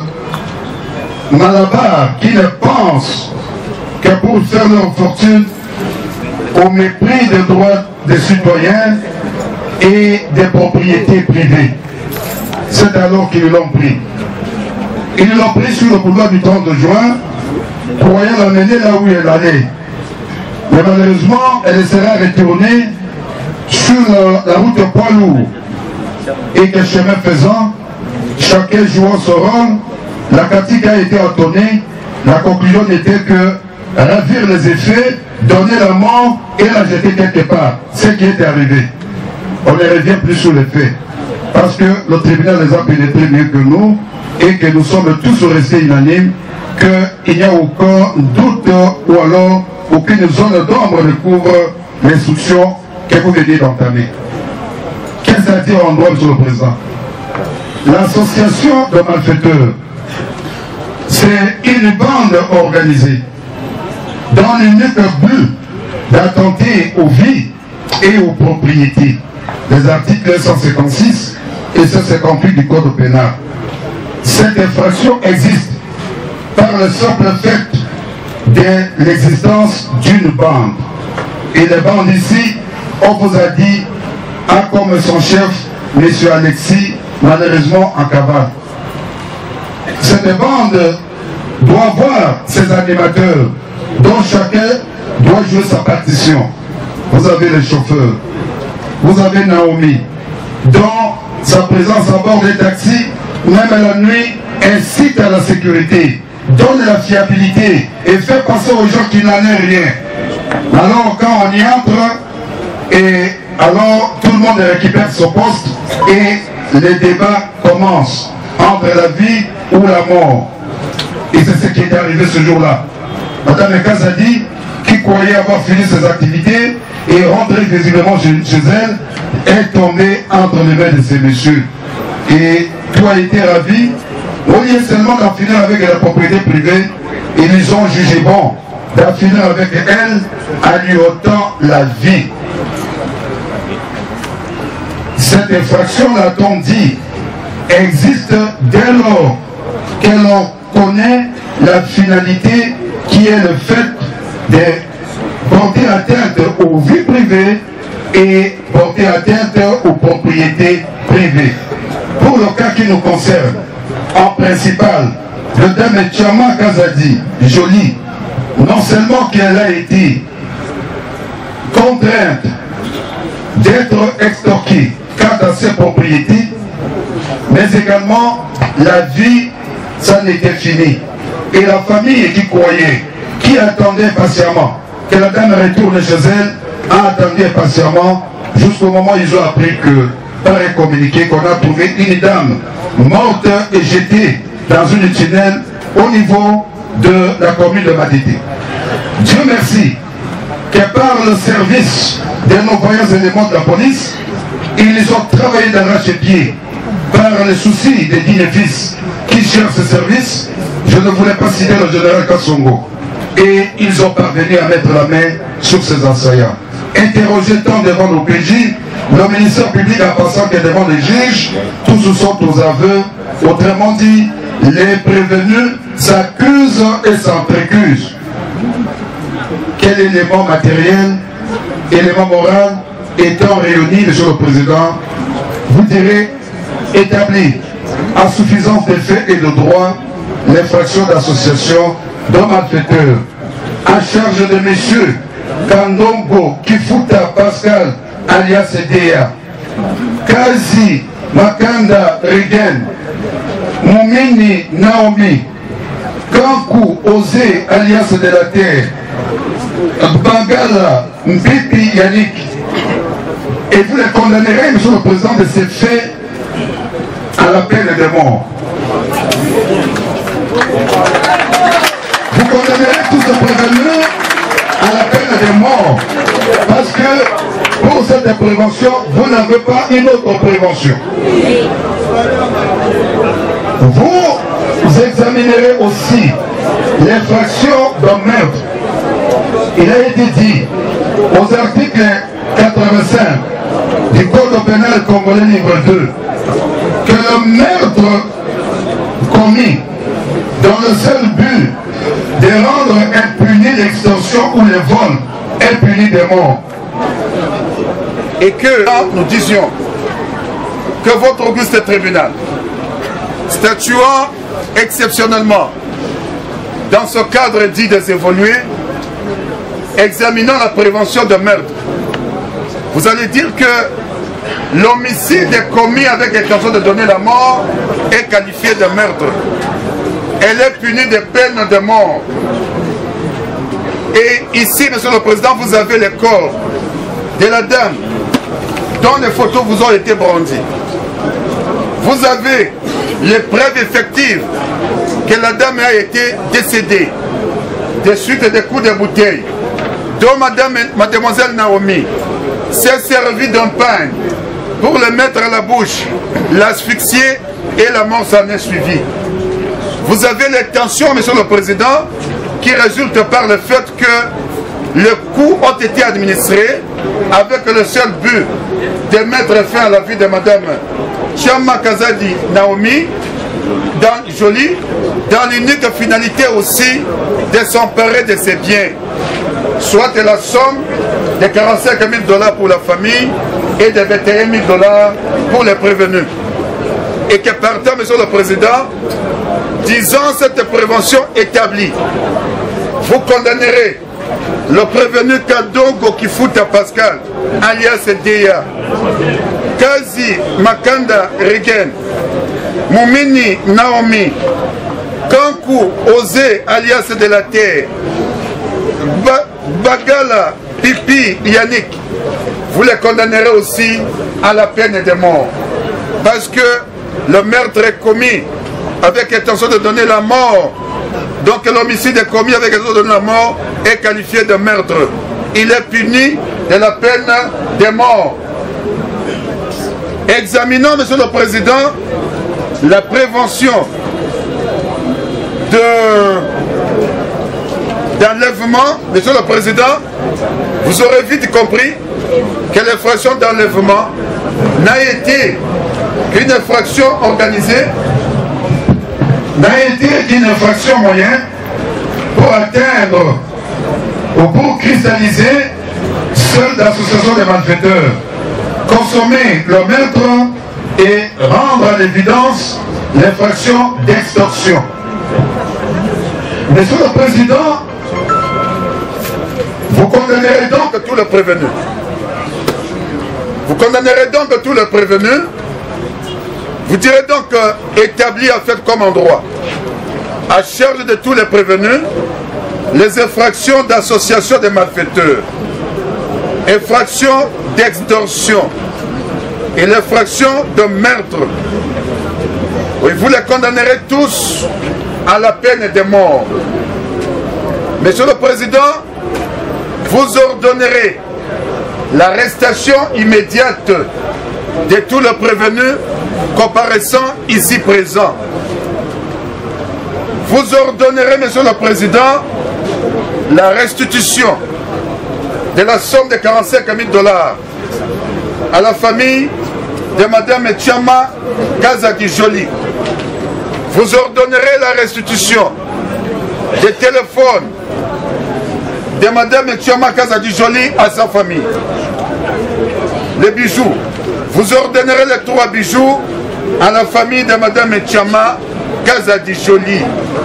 malabar qui ne pense que pour faire leur fortune au mépris des droits des citoyens et des propriétés privées. C'est alors qu'ils l'ont pris. Ils l'ont pris sur le boulevard du trente juin, croyant l'amener là où elle allait. Mais malheureusement, elle sera retournée sur la, la route de poids lourd. Et que chemin faisant, chacun jouant son rôle, la critique a été entonnée. La conclusion n'était que ravir les effets, donner la mort et la jeter quelque part. Ce qui est arrivé. On ne revient plus sur les faits. Parce que le tribunal les a pénétrés mieux que nous et que nous sommes tous restés unanimes qu'il n'y a aucun doute ou alors aucune zone d'ombre ne couvre l'instruction que vous venez d'entamer. Qu'est-ce à dire en droit, Monsieur le Président? L'association de malfaiteurs, c'est une bande organisée dans l'unique but d'attenter aux vies et aux propriétés. Les articles cent cinquante-six et cent cinquante-huit du Code pénal. Cette infraction existe par le simple fait de l'existence d'une bande. Et les bandes ici, on vous a dit, a comme son chef, M. Alexis, malheureusement en cavale. Cette bande doit avoir ses animateurs, dont chacun doit jouer sa partition. Vous avez les chauffeurs, vous avez Naomi, dont sa présence à bord des taxis, même la nuit, incite à la sécurité, donne la fiabilité et fait passer aux gens qui n'en est rien. Alors quand on y entre, et alors tout le monde récupère son poste et les débats commencent entre la vie ou la mort. Et c'est ce qui est arrivé ce jour-là. Madame Kazadi, qui croyait avoir fini ses activités et rentré visiblement chez, chez elle, est tombée entre les mains de ces messieurs. Et tout a été ravi. Au lieu seulement d'en finir avec la propriété privée, ils ont jugé bon d'en finir avec elle en lui ôtant la vie. Cette infraction, l'a-t-on dit, existe dès lors que l'on connaît la finalité qui est le fait de porter atteinte aux vies privées et porter atteinte aux propriétés privées. Pour le cas qui nous concerne, en principal, le dame Tchama Kazadi Jolie, non seulement qu'elle a été contrainte d'être extorquée quant à ses propriétés, mais également la vie, ça n'était fini. Et la famille qui croyait, qui attendait patiemment que la dame retourne chez elle, a attendu patiemment jusqu'au moment où ils ont appris que, par un communiqué, qu'on a trouvé une dame morte et jetée dans une tunnel au niveau de la commune de Matete. Dieu merci que par le service de nos voyants éléments de la police, ils ont travaillé d'arrache-pied par les soucis des dignes fils qui cherchent ce service. Je ne voulais pas citer le général Kassongo. Et ils ont parvenu à mettre la main sur ces assaillants. Interrogés tant devant nos P J, le ministère public en pensant que devant les juges, tous sont aux aveux. Autrement dit, les prévenus s'accusent et s'entrécusent. Quel élément matériel, élément moral étant réuni, Monsieur le Président, vous direz établi à suffisance des faits et de droit l'infraction d'association de malfaiteurs à charge de messieurs Kandongo Kifuta Pascal alias Dea, Kazi Makanda Regen, Moumini Naomi, Kankou Osé alias de la Terre, Bangala Mpipi Yannick, Et vous les condamnerez, Monsieur le Président, de ces faits à la peine de mort. Vous condamnerez tous ces prévenus à la peine de mort. Parce que pour cette prévention, vous n'avez pas une autre prévention. Vous examinerez aussi l'infraction d'un meurtre. Il a été dit aux articles quatre-vingt-cinq du Code pénal congolais livre deux que le meurtre commis dans le seul but de rendre impuni l'extorsion ou le vol impuni de mort. Et que nous disions que votre auguste tribunal, statuant exceptionnellement dans ce cadre dit des évolués, examinant la prévention de meurtre, vous allez dire que l'homicide commis avec l'intention de donner la mort est qualifié de meurtre. Elle est punie de peine de mort. Et ici, Monsieur le Président, vous avez le corps de la dame dont les photos vous ont été brandies. Vous avez les preuves effectives que la dame a été décédée de suite des coups de bouteille, dont Madame, Mademoiselle Naomi s'est servie d'un pain pour le mettre à la bouche, l'asphyxier et la mort s'en est suivie. Vous avez les tensions, Monsieur le Président, qui résultent par le fait que les coups ont été administrés avec le seul but de mettre fin à la vie de Madame Chiama Kazadi Naomi, dans, Jolie, dans l'unique finalité aussi de s'emparer de ses biens, soit de la somme de quarante-cinq mille dollars pour la famille et de vingt et un mille dollars pour les prévenus. Et que partant, Monsieur le Président, disant cette prévention établie, vous condamnerez le prévenu Kadongo Kifuta Pascal, alias Deya, Kazi Makanda Regen, Moumini Naomi, Kankou Ose, alias de la Terre, ba Bagala Pipi Yannick, vous les condamnerez aussi à la peine de mort. Parce que le meurtre est commis avec intention de donner la mort. Donc l'homicide est commis avec intention de donner la mort est qualifié de meurtre. Il est puni de la peine de mort. Examinons, Monsieur le Président, la prévention d'enlèvement. Monsieur le Président, vous aurez vite compris que l'infraction d'enlèvement n'a été qu'une infraction organisée, n'a été qu'une infraction moyenne pour atteindre ou pour cristalliser seule d'association de malfaiteurs, consommer le meurtre et rendre à l'évidence l'infraction d'extorsion. Monsieur le Président, vous condamnerez donc tous les prévenus. Vous condamnerez donc tous les prévenus. Vous direz donc euh, établi à fait comme en droit, à charge de tous les prévenus, les infractions d'association de malfaiteurs, infractions d'extorsion et l'infraction de meurtre. Oui, vous les condamnerez tous à la peine de mort. Monsieur le Président, vous ordonnerez l'arrestation immédiate de tous les prévenus comparaissant ici présents. Vous ordonnerez, Monsieur le Président, la restitution de la somme de quarante-cinq mille dollars à la famille de Madame Chiama Kazadi Jolie. Vous ordonnerez la restitution des téléphones de Madame Chiama Kazadi Jolie à sa famille. Les bijoux. Vous ordonnerez les trois bijoux à la famille de Madame Chiama Kazadi Jolie.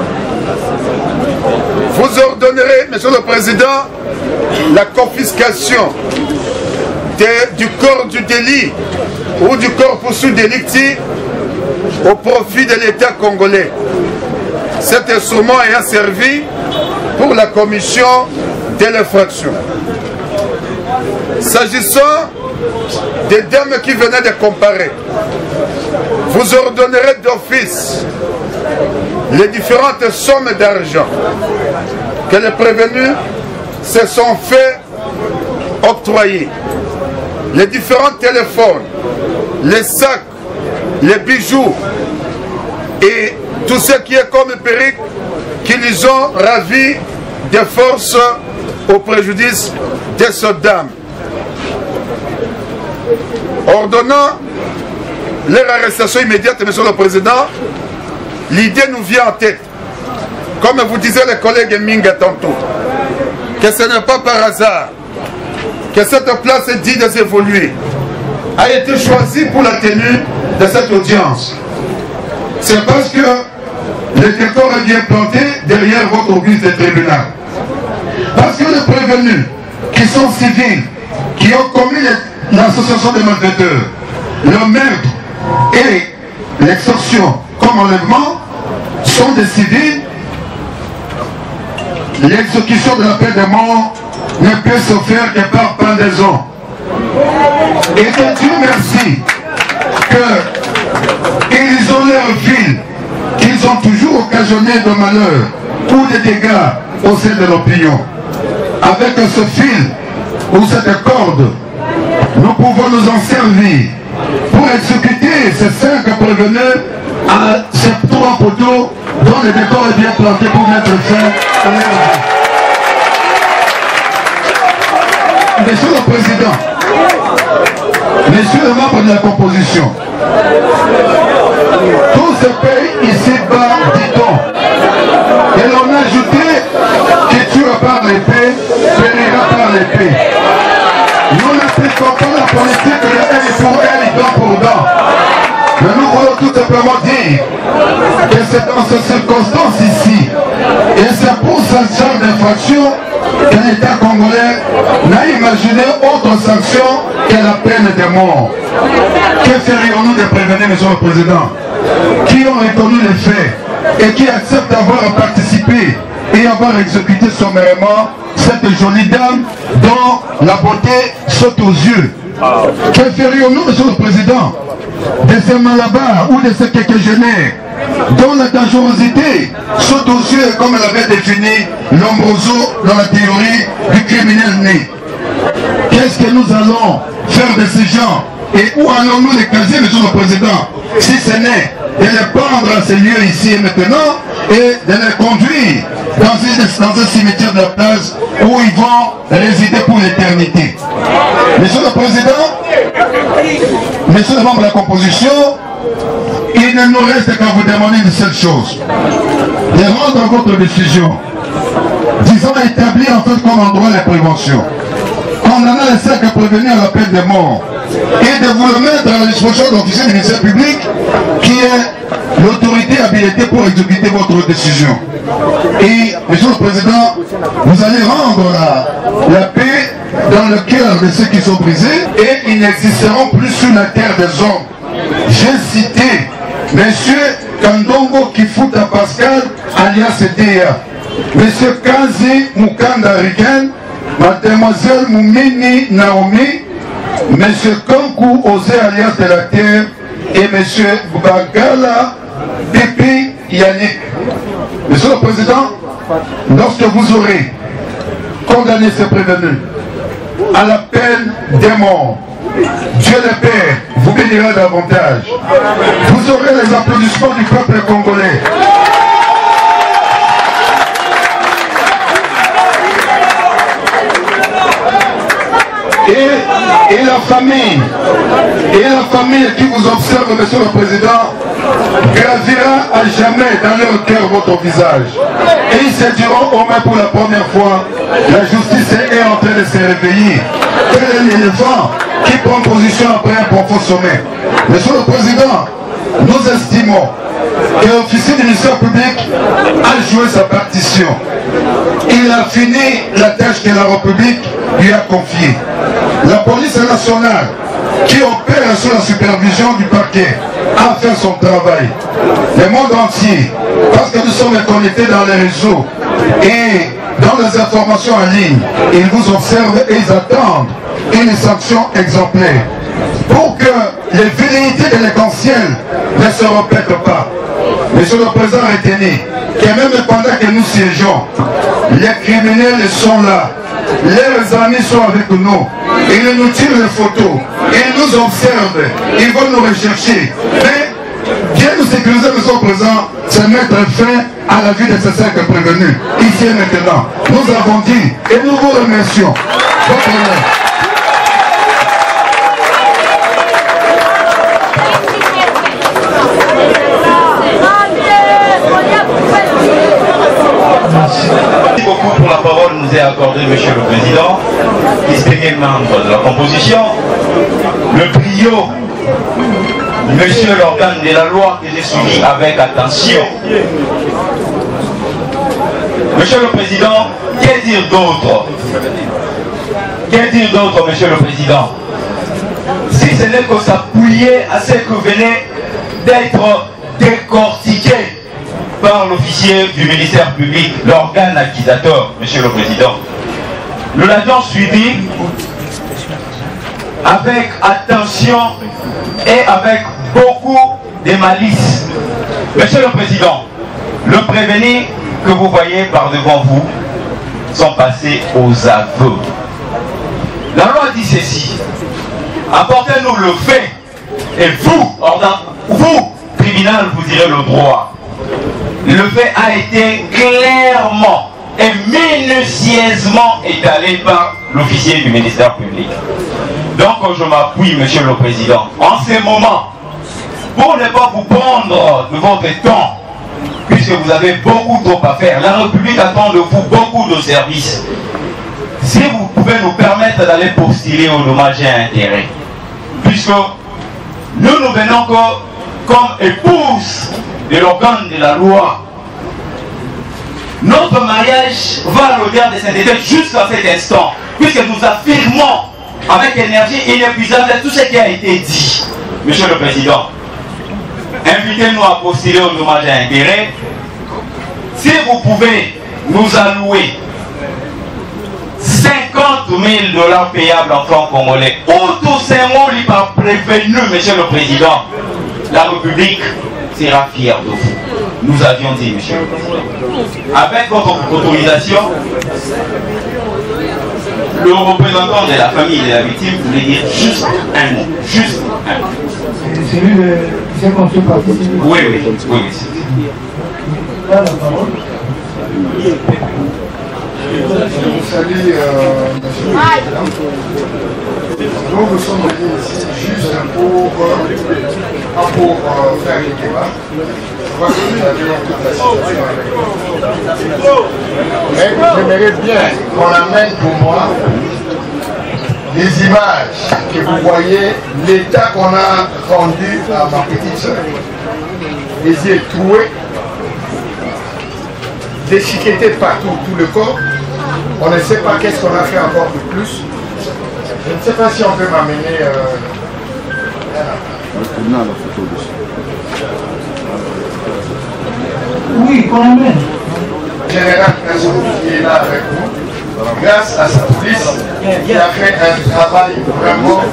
Vous ordonnerez, Monsieur le Président, la confiscation de, du corps du délit ou du corpus delicti au profit de l'État congolais. Cet instrument ayant servi pour la commission de l'infraction. S'agissant des dames qui venaient de comparer, vous ordonnerez d'office les différentes sommes d'argent que les prévenus se sont fait octroyer, les différents téléphones, les sacs, les bijoux et tout ce qui est comme perruque qu'ils ont ravi de force au préjudice de ces dames. Ordonnant leur arrestation immédiate, Monsieur le Président, l'idée nous vient en tête, comme vous disait le collègue Minga tantôt, que ce n'est pas par hasard que cette place dite d'évoluer a été choisie pour la tenue de cette audience. C'est parce que le décor est bien planté derrière votre office de tribunal. Parce que les prévenus qui sont civils, qui ont commis l'association des malfaiteurs, le meurtre et l'extorsion comme enlèvement sont des civils, l'exécution de la peine de mort ne peut se faire que par pendaison. Et que Dieu merci qu'ils ont leur ville, qu'ils ont toujours occasionné de malheur ou de dégâts au sein de l'opinion. Avec ce fil ou cette corde, nous pouvons nous en servir pour exécuter ces cinq prévenus à ces trois poteaux dont le décor est bien planté pour mettre fin à leur vie. Monsieur le Président, Messieurs les membres de la composition, tout se paye ici-bas, dit-on. Et l'on a ajouté qui tuera par l'épée, périra par l'épée. Nous n'appliquons pas la politique de elle pour elle, dent pour dent. Mais nous voulons tout simplement dire que c'est dans ces circonstances ici, et c'est pour ce genre d'infraction que l'État congolais n'a imaginé autre sanction que la peine de mort. Que ferions-nous de prévenir, Monsieur le Président, qui ont reconnu les faits et qui acceptent d'avoir participé et avoir exécuté sommairement cette jolie dame dont la beauté saute aux yeux? Que ferions-nous, Monsieur le Président, de ces malabars ou de ces quinquagénaires dont la dangerosité saute aux yeux, comme l'avait défini Lombroso dans la théorie du criminel né? Qu'est-ce que nous allons faire de ces gens et où allons-nous les caser, Monsieur le Président, si ce n'est de les prendre à ces lieux ici et maintenant et de les conduire dans un, dans un cimetière de la place où ils vont résider pour l'éternité? Monsieur le Président, Messieurs les membres de la composition, il ne nous reste qu'à vous demander une seule chose, de rendre votre décision, disons établie en fait comme endroit de prévention, condamnant les cinq à prévenir la peine de mort, et de vous le mettre à la disposition de l'officier du ministère public, qui est l'autorité habilitée pour exécuter votre décision. Et, Monsieur le Président, vous allez rendre la, la paix dans le cœur de ceux qui sont brisés, et ils n'existeront plus sur la terre des hommes. J'ai cité Monsieur Kandongo Kifuta Pascal, alias D A, Monsieur Kazi Mukanda Riken, Mademoiselle Moumini Naomi, Monsieur Kankou Osé alias de la Terre, et Monsieur Bagala Pipi Yannick. Monsieur le Président, lorsque vous aurez condamné ces prévenus à la peine des morts, Dieu le Père vous bénira davantage. Vous aurez les applaudissements du peuple congolais. Et, et la famille, et la famille qui vous observe, Monsieur le Président, gravira à jamais dans leur cœur votre visage. Et ils se diront au moins pour la première fois, la justice est en train de se réveiller. Quel est l'éléphant qui prend position après un profond sommet? Monsieur le Président, nous estimons que l'officier du ministère public a joué sa partition. Il a fini la tâche que la République lui a confiée. La police nationale, qui opère sous la supervision du parquet, a fait son travail. Le monde entier, parce que nous sommes connectés dans les réseaux et dans les informations en ligne. Ils vous observent et ils attendent une sanction exemplaire pour que les velléités délinquentielles ne se répètent pas. Monsieur le Président, retenez que même pendant que nous siégeons, les criminels sont là. Leurs amis sont avec nous. Ils nous tirent les photos. Ils nous observent. Ils vont nous rechercher. Mais bien nous sécuriser, Monsieur le Président, c'est mettre fin à la vie de ces cinq prévenus. Ici et maintenant. Nous avons dit et nous vous remercions. Votre honneur. Merci beaucoup pour la parole nous est accordée, Monsieur le Président, distingué membre de la composition. Le brio, Monsieur l'organe de la loi que j'ai suivi avec attention. Monsieur le Président, que dire d'autre? Que dire d'autre, Monsieur le Président? Si ce n'est que s'appuyer à ce que venait d'être décortiqué par l'officier du ministère public, l'organe accusateur, Monsieur le Président. Nous l'avions suivi avec attention et avec beaucoup de malice. Monsieur le Président, le prévenu que vous voyez par devant vous sont passés aux aveux. La loi dit ceci: apportez-nous le fait et vous, ordre, vous, tribunal, vous direz le droit. Le fait a été clairement et minutieusement étalé par l'officier du ministère public. Donc je m'appuie, Monsieur le Président, en ce moment, pour ne pas vous prendre de votre temps, puisque vous avez beaucoup trop à faire. La République attend de vous beaucoup de services. Si vous pouvez nous permettre d'aller postuler au dommage et intérêt, puisque nous nous venons que, comme épouses de l'organe de la loi. Notre mariage va à l'odeur de sainteté jusqu'à cet instant, puisque nous affirmons avec énergie inépuisable tout ce qui a été dit. Monsieur le Président, invitez-nous à postuler au dommage et intérêt. Si vous pouvez nous allouer cinquante mille dollars payables en francs congolais, ou tout simplement par prévenu, Monsieur le Président, la République sera fière de vous. Nous avions dit, Monsieur le Président. Avec votre autorisation, le représentant de la famille et de la victime voulait dire juste un mot. Juste un mot. C'est celui de qui s'est construit par qui? Oui, oui, oui, oui. Là, la parole. Je vous salue, euh, Monsieur le Président. Nous, nous sommes venus ici juste pour, euh, pas pour euh, faire les débats. Je vois que vous avez toute la situation avec vous. Mais j'aimerais bien qu'on amène pour moi les images que vous voyez, l'état qu'on a rendu à ma petite soeur. Les yeux troués, déchiquetés partout, tout le corps. On ne sait pas qu'est-ce qu'on a fait encore de plus. Je ne sais pas si on peut m'amener... Euh... Oui, qu'on amène. Général Kassoum qui est là avec nous, grâce à sa police qui a fait un travail vraiment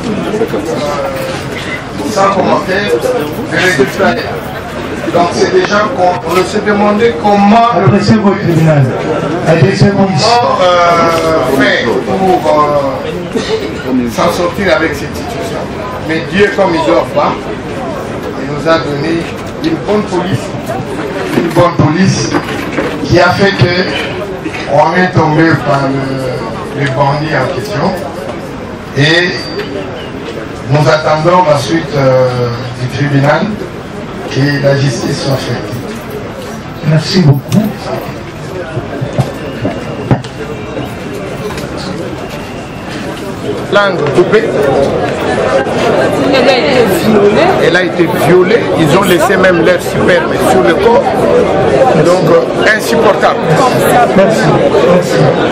euh, sans commentaire de résultat. Donc c'est des gens qu'on se demandait comment... Adressez votre tribunal. Adressez votre Comment euh, faire pour euh, s'en sortir avec cette situation. Mais Dieu, comme il ne dort pas, il nous a donné une bonne police, une bonne police qui a fait que on est tombé par le, le bandit en question et nous attendons la suite euh, du tribunal que la justice soit faite. Merci beaucoup. Langue coupée. Elle a été violée. Elle a été violée. Ils ont laissé même leur superbe sur le corps. Donc, euh, insupportable. Merci. Merci.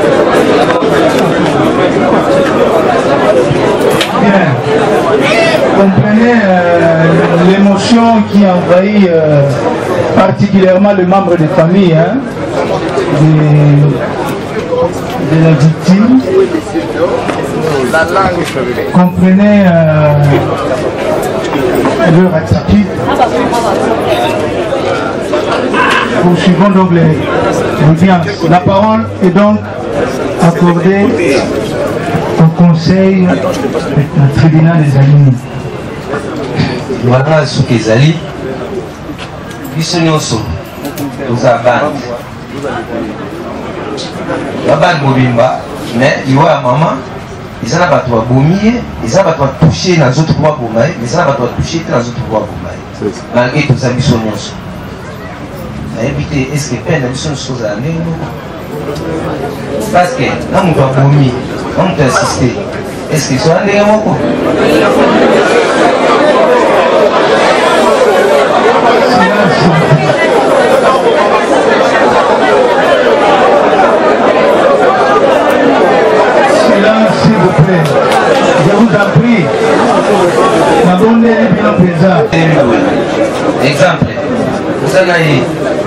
Bien. Comprenez euh, l'émotion qui envahit euh, particulièrement les membres de famille. Hein, des... de la victime. Comprenez euh, leur attitude. Poursuivons donc l'audience. La parole est donc accordée au conseil du tribunal des animaux. Voilà ce qu'ils allaient. Biso nyonso oza bande la bande mobimba mais iwa ya mama eza na bato babomi ye eza bato batouche na nzoto po baboma ye mais eza na bato batouche te na nzoto po baboma ye malgré toza biso nyonso nayebi te est ce que pene na biso nyonso kozala ndenge moko parce que na moto abomi na moto assiste est ce que ezola ndenge moko Silence, s'il vous plaît. Je vous en prie. N'abondez bien présent. Exemple. Vous en avez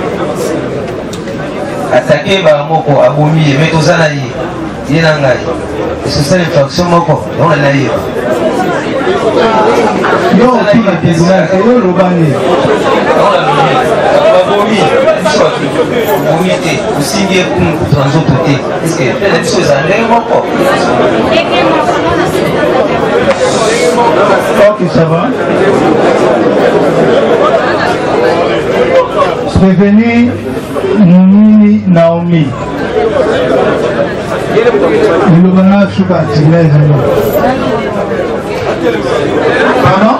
attaqué par moko abomi mais vous en avez dit nangai. C'est ça l'infraction moko. On l'a eu. Yo, qui va te donner? C'est le Robani. Babomi, bomi te, aussi bien pour transporter. Est-ce que les choses allaient encore? Ok, ça va. Prévenir Nini Naomi. Le gouvernement Souka, c'est les pardon?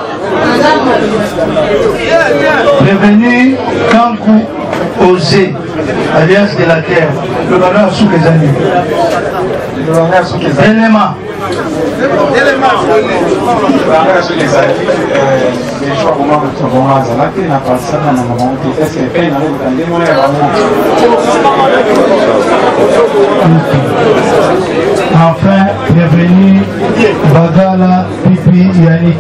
Prévenir Kankou Osé, alliance de la terre. Le gouvernement Souka les années. Le gouvernement Souka les années. Élément. Élément. Enfin, prévenir Bagala Pipi Yannick.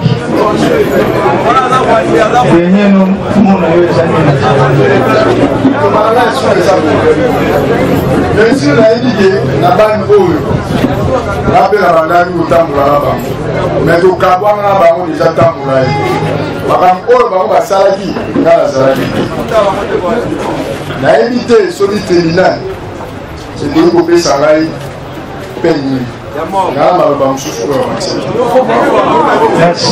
Dernier nom, mon Monsieur l'a dit, la banne la belle à la banne, mais au Cabouan, on est déjà tambouré. Madame Paul, va saladi, la saladi. La évité, solide féminin, c'est de couper sa raille, peigné. Merci.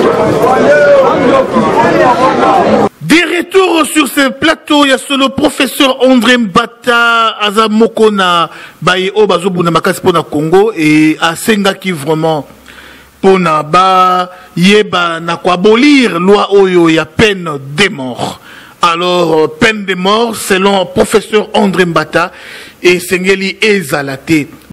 Des retours sur ce plateau, il y a le professeur André Mbata, Aza Mokona, Baye Obazo Bunamakas pour le Congo et à Senga qui vraiment pour na ba yeba na quoi abolir loi oyo ya peine de mort. Alors peine de mort selon professeur André Mbata et Sengeli Ezalate.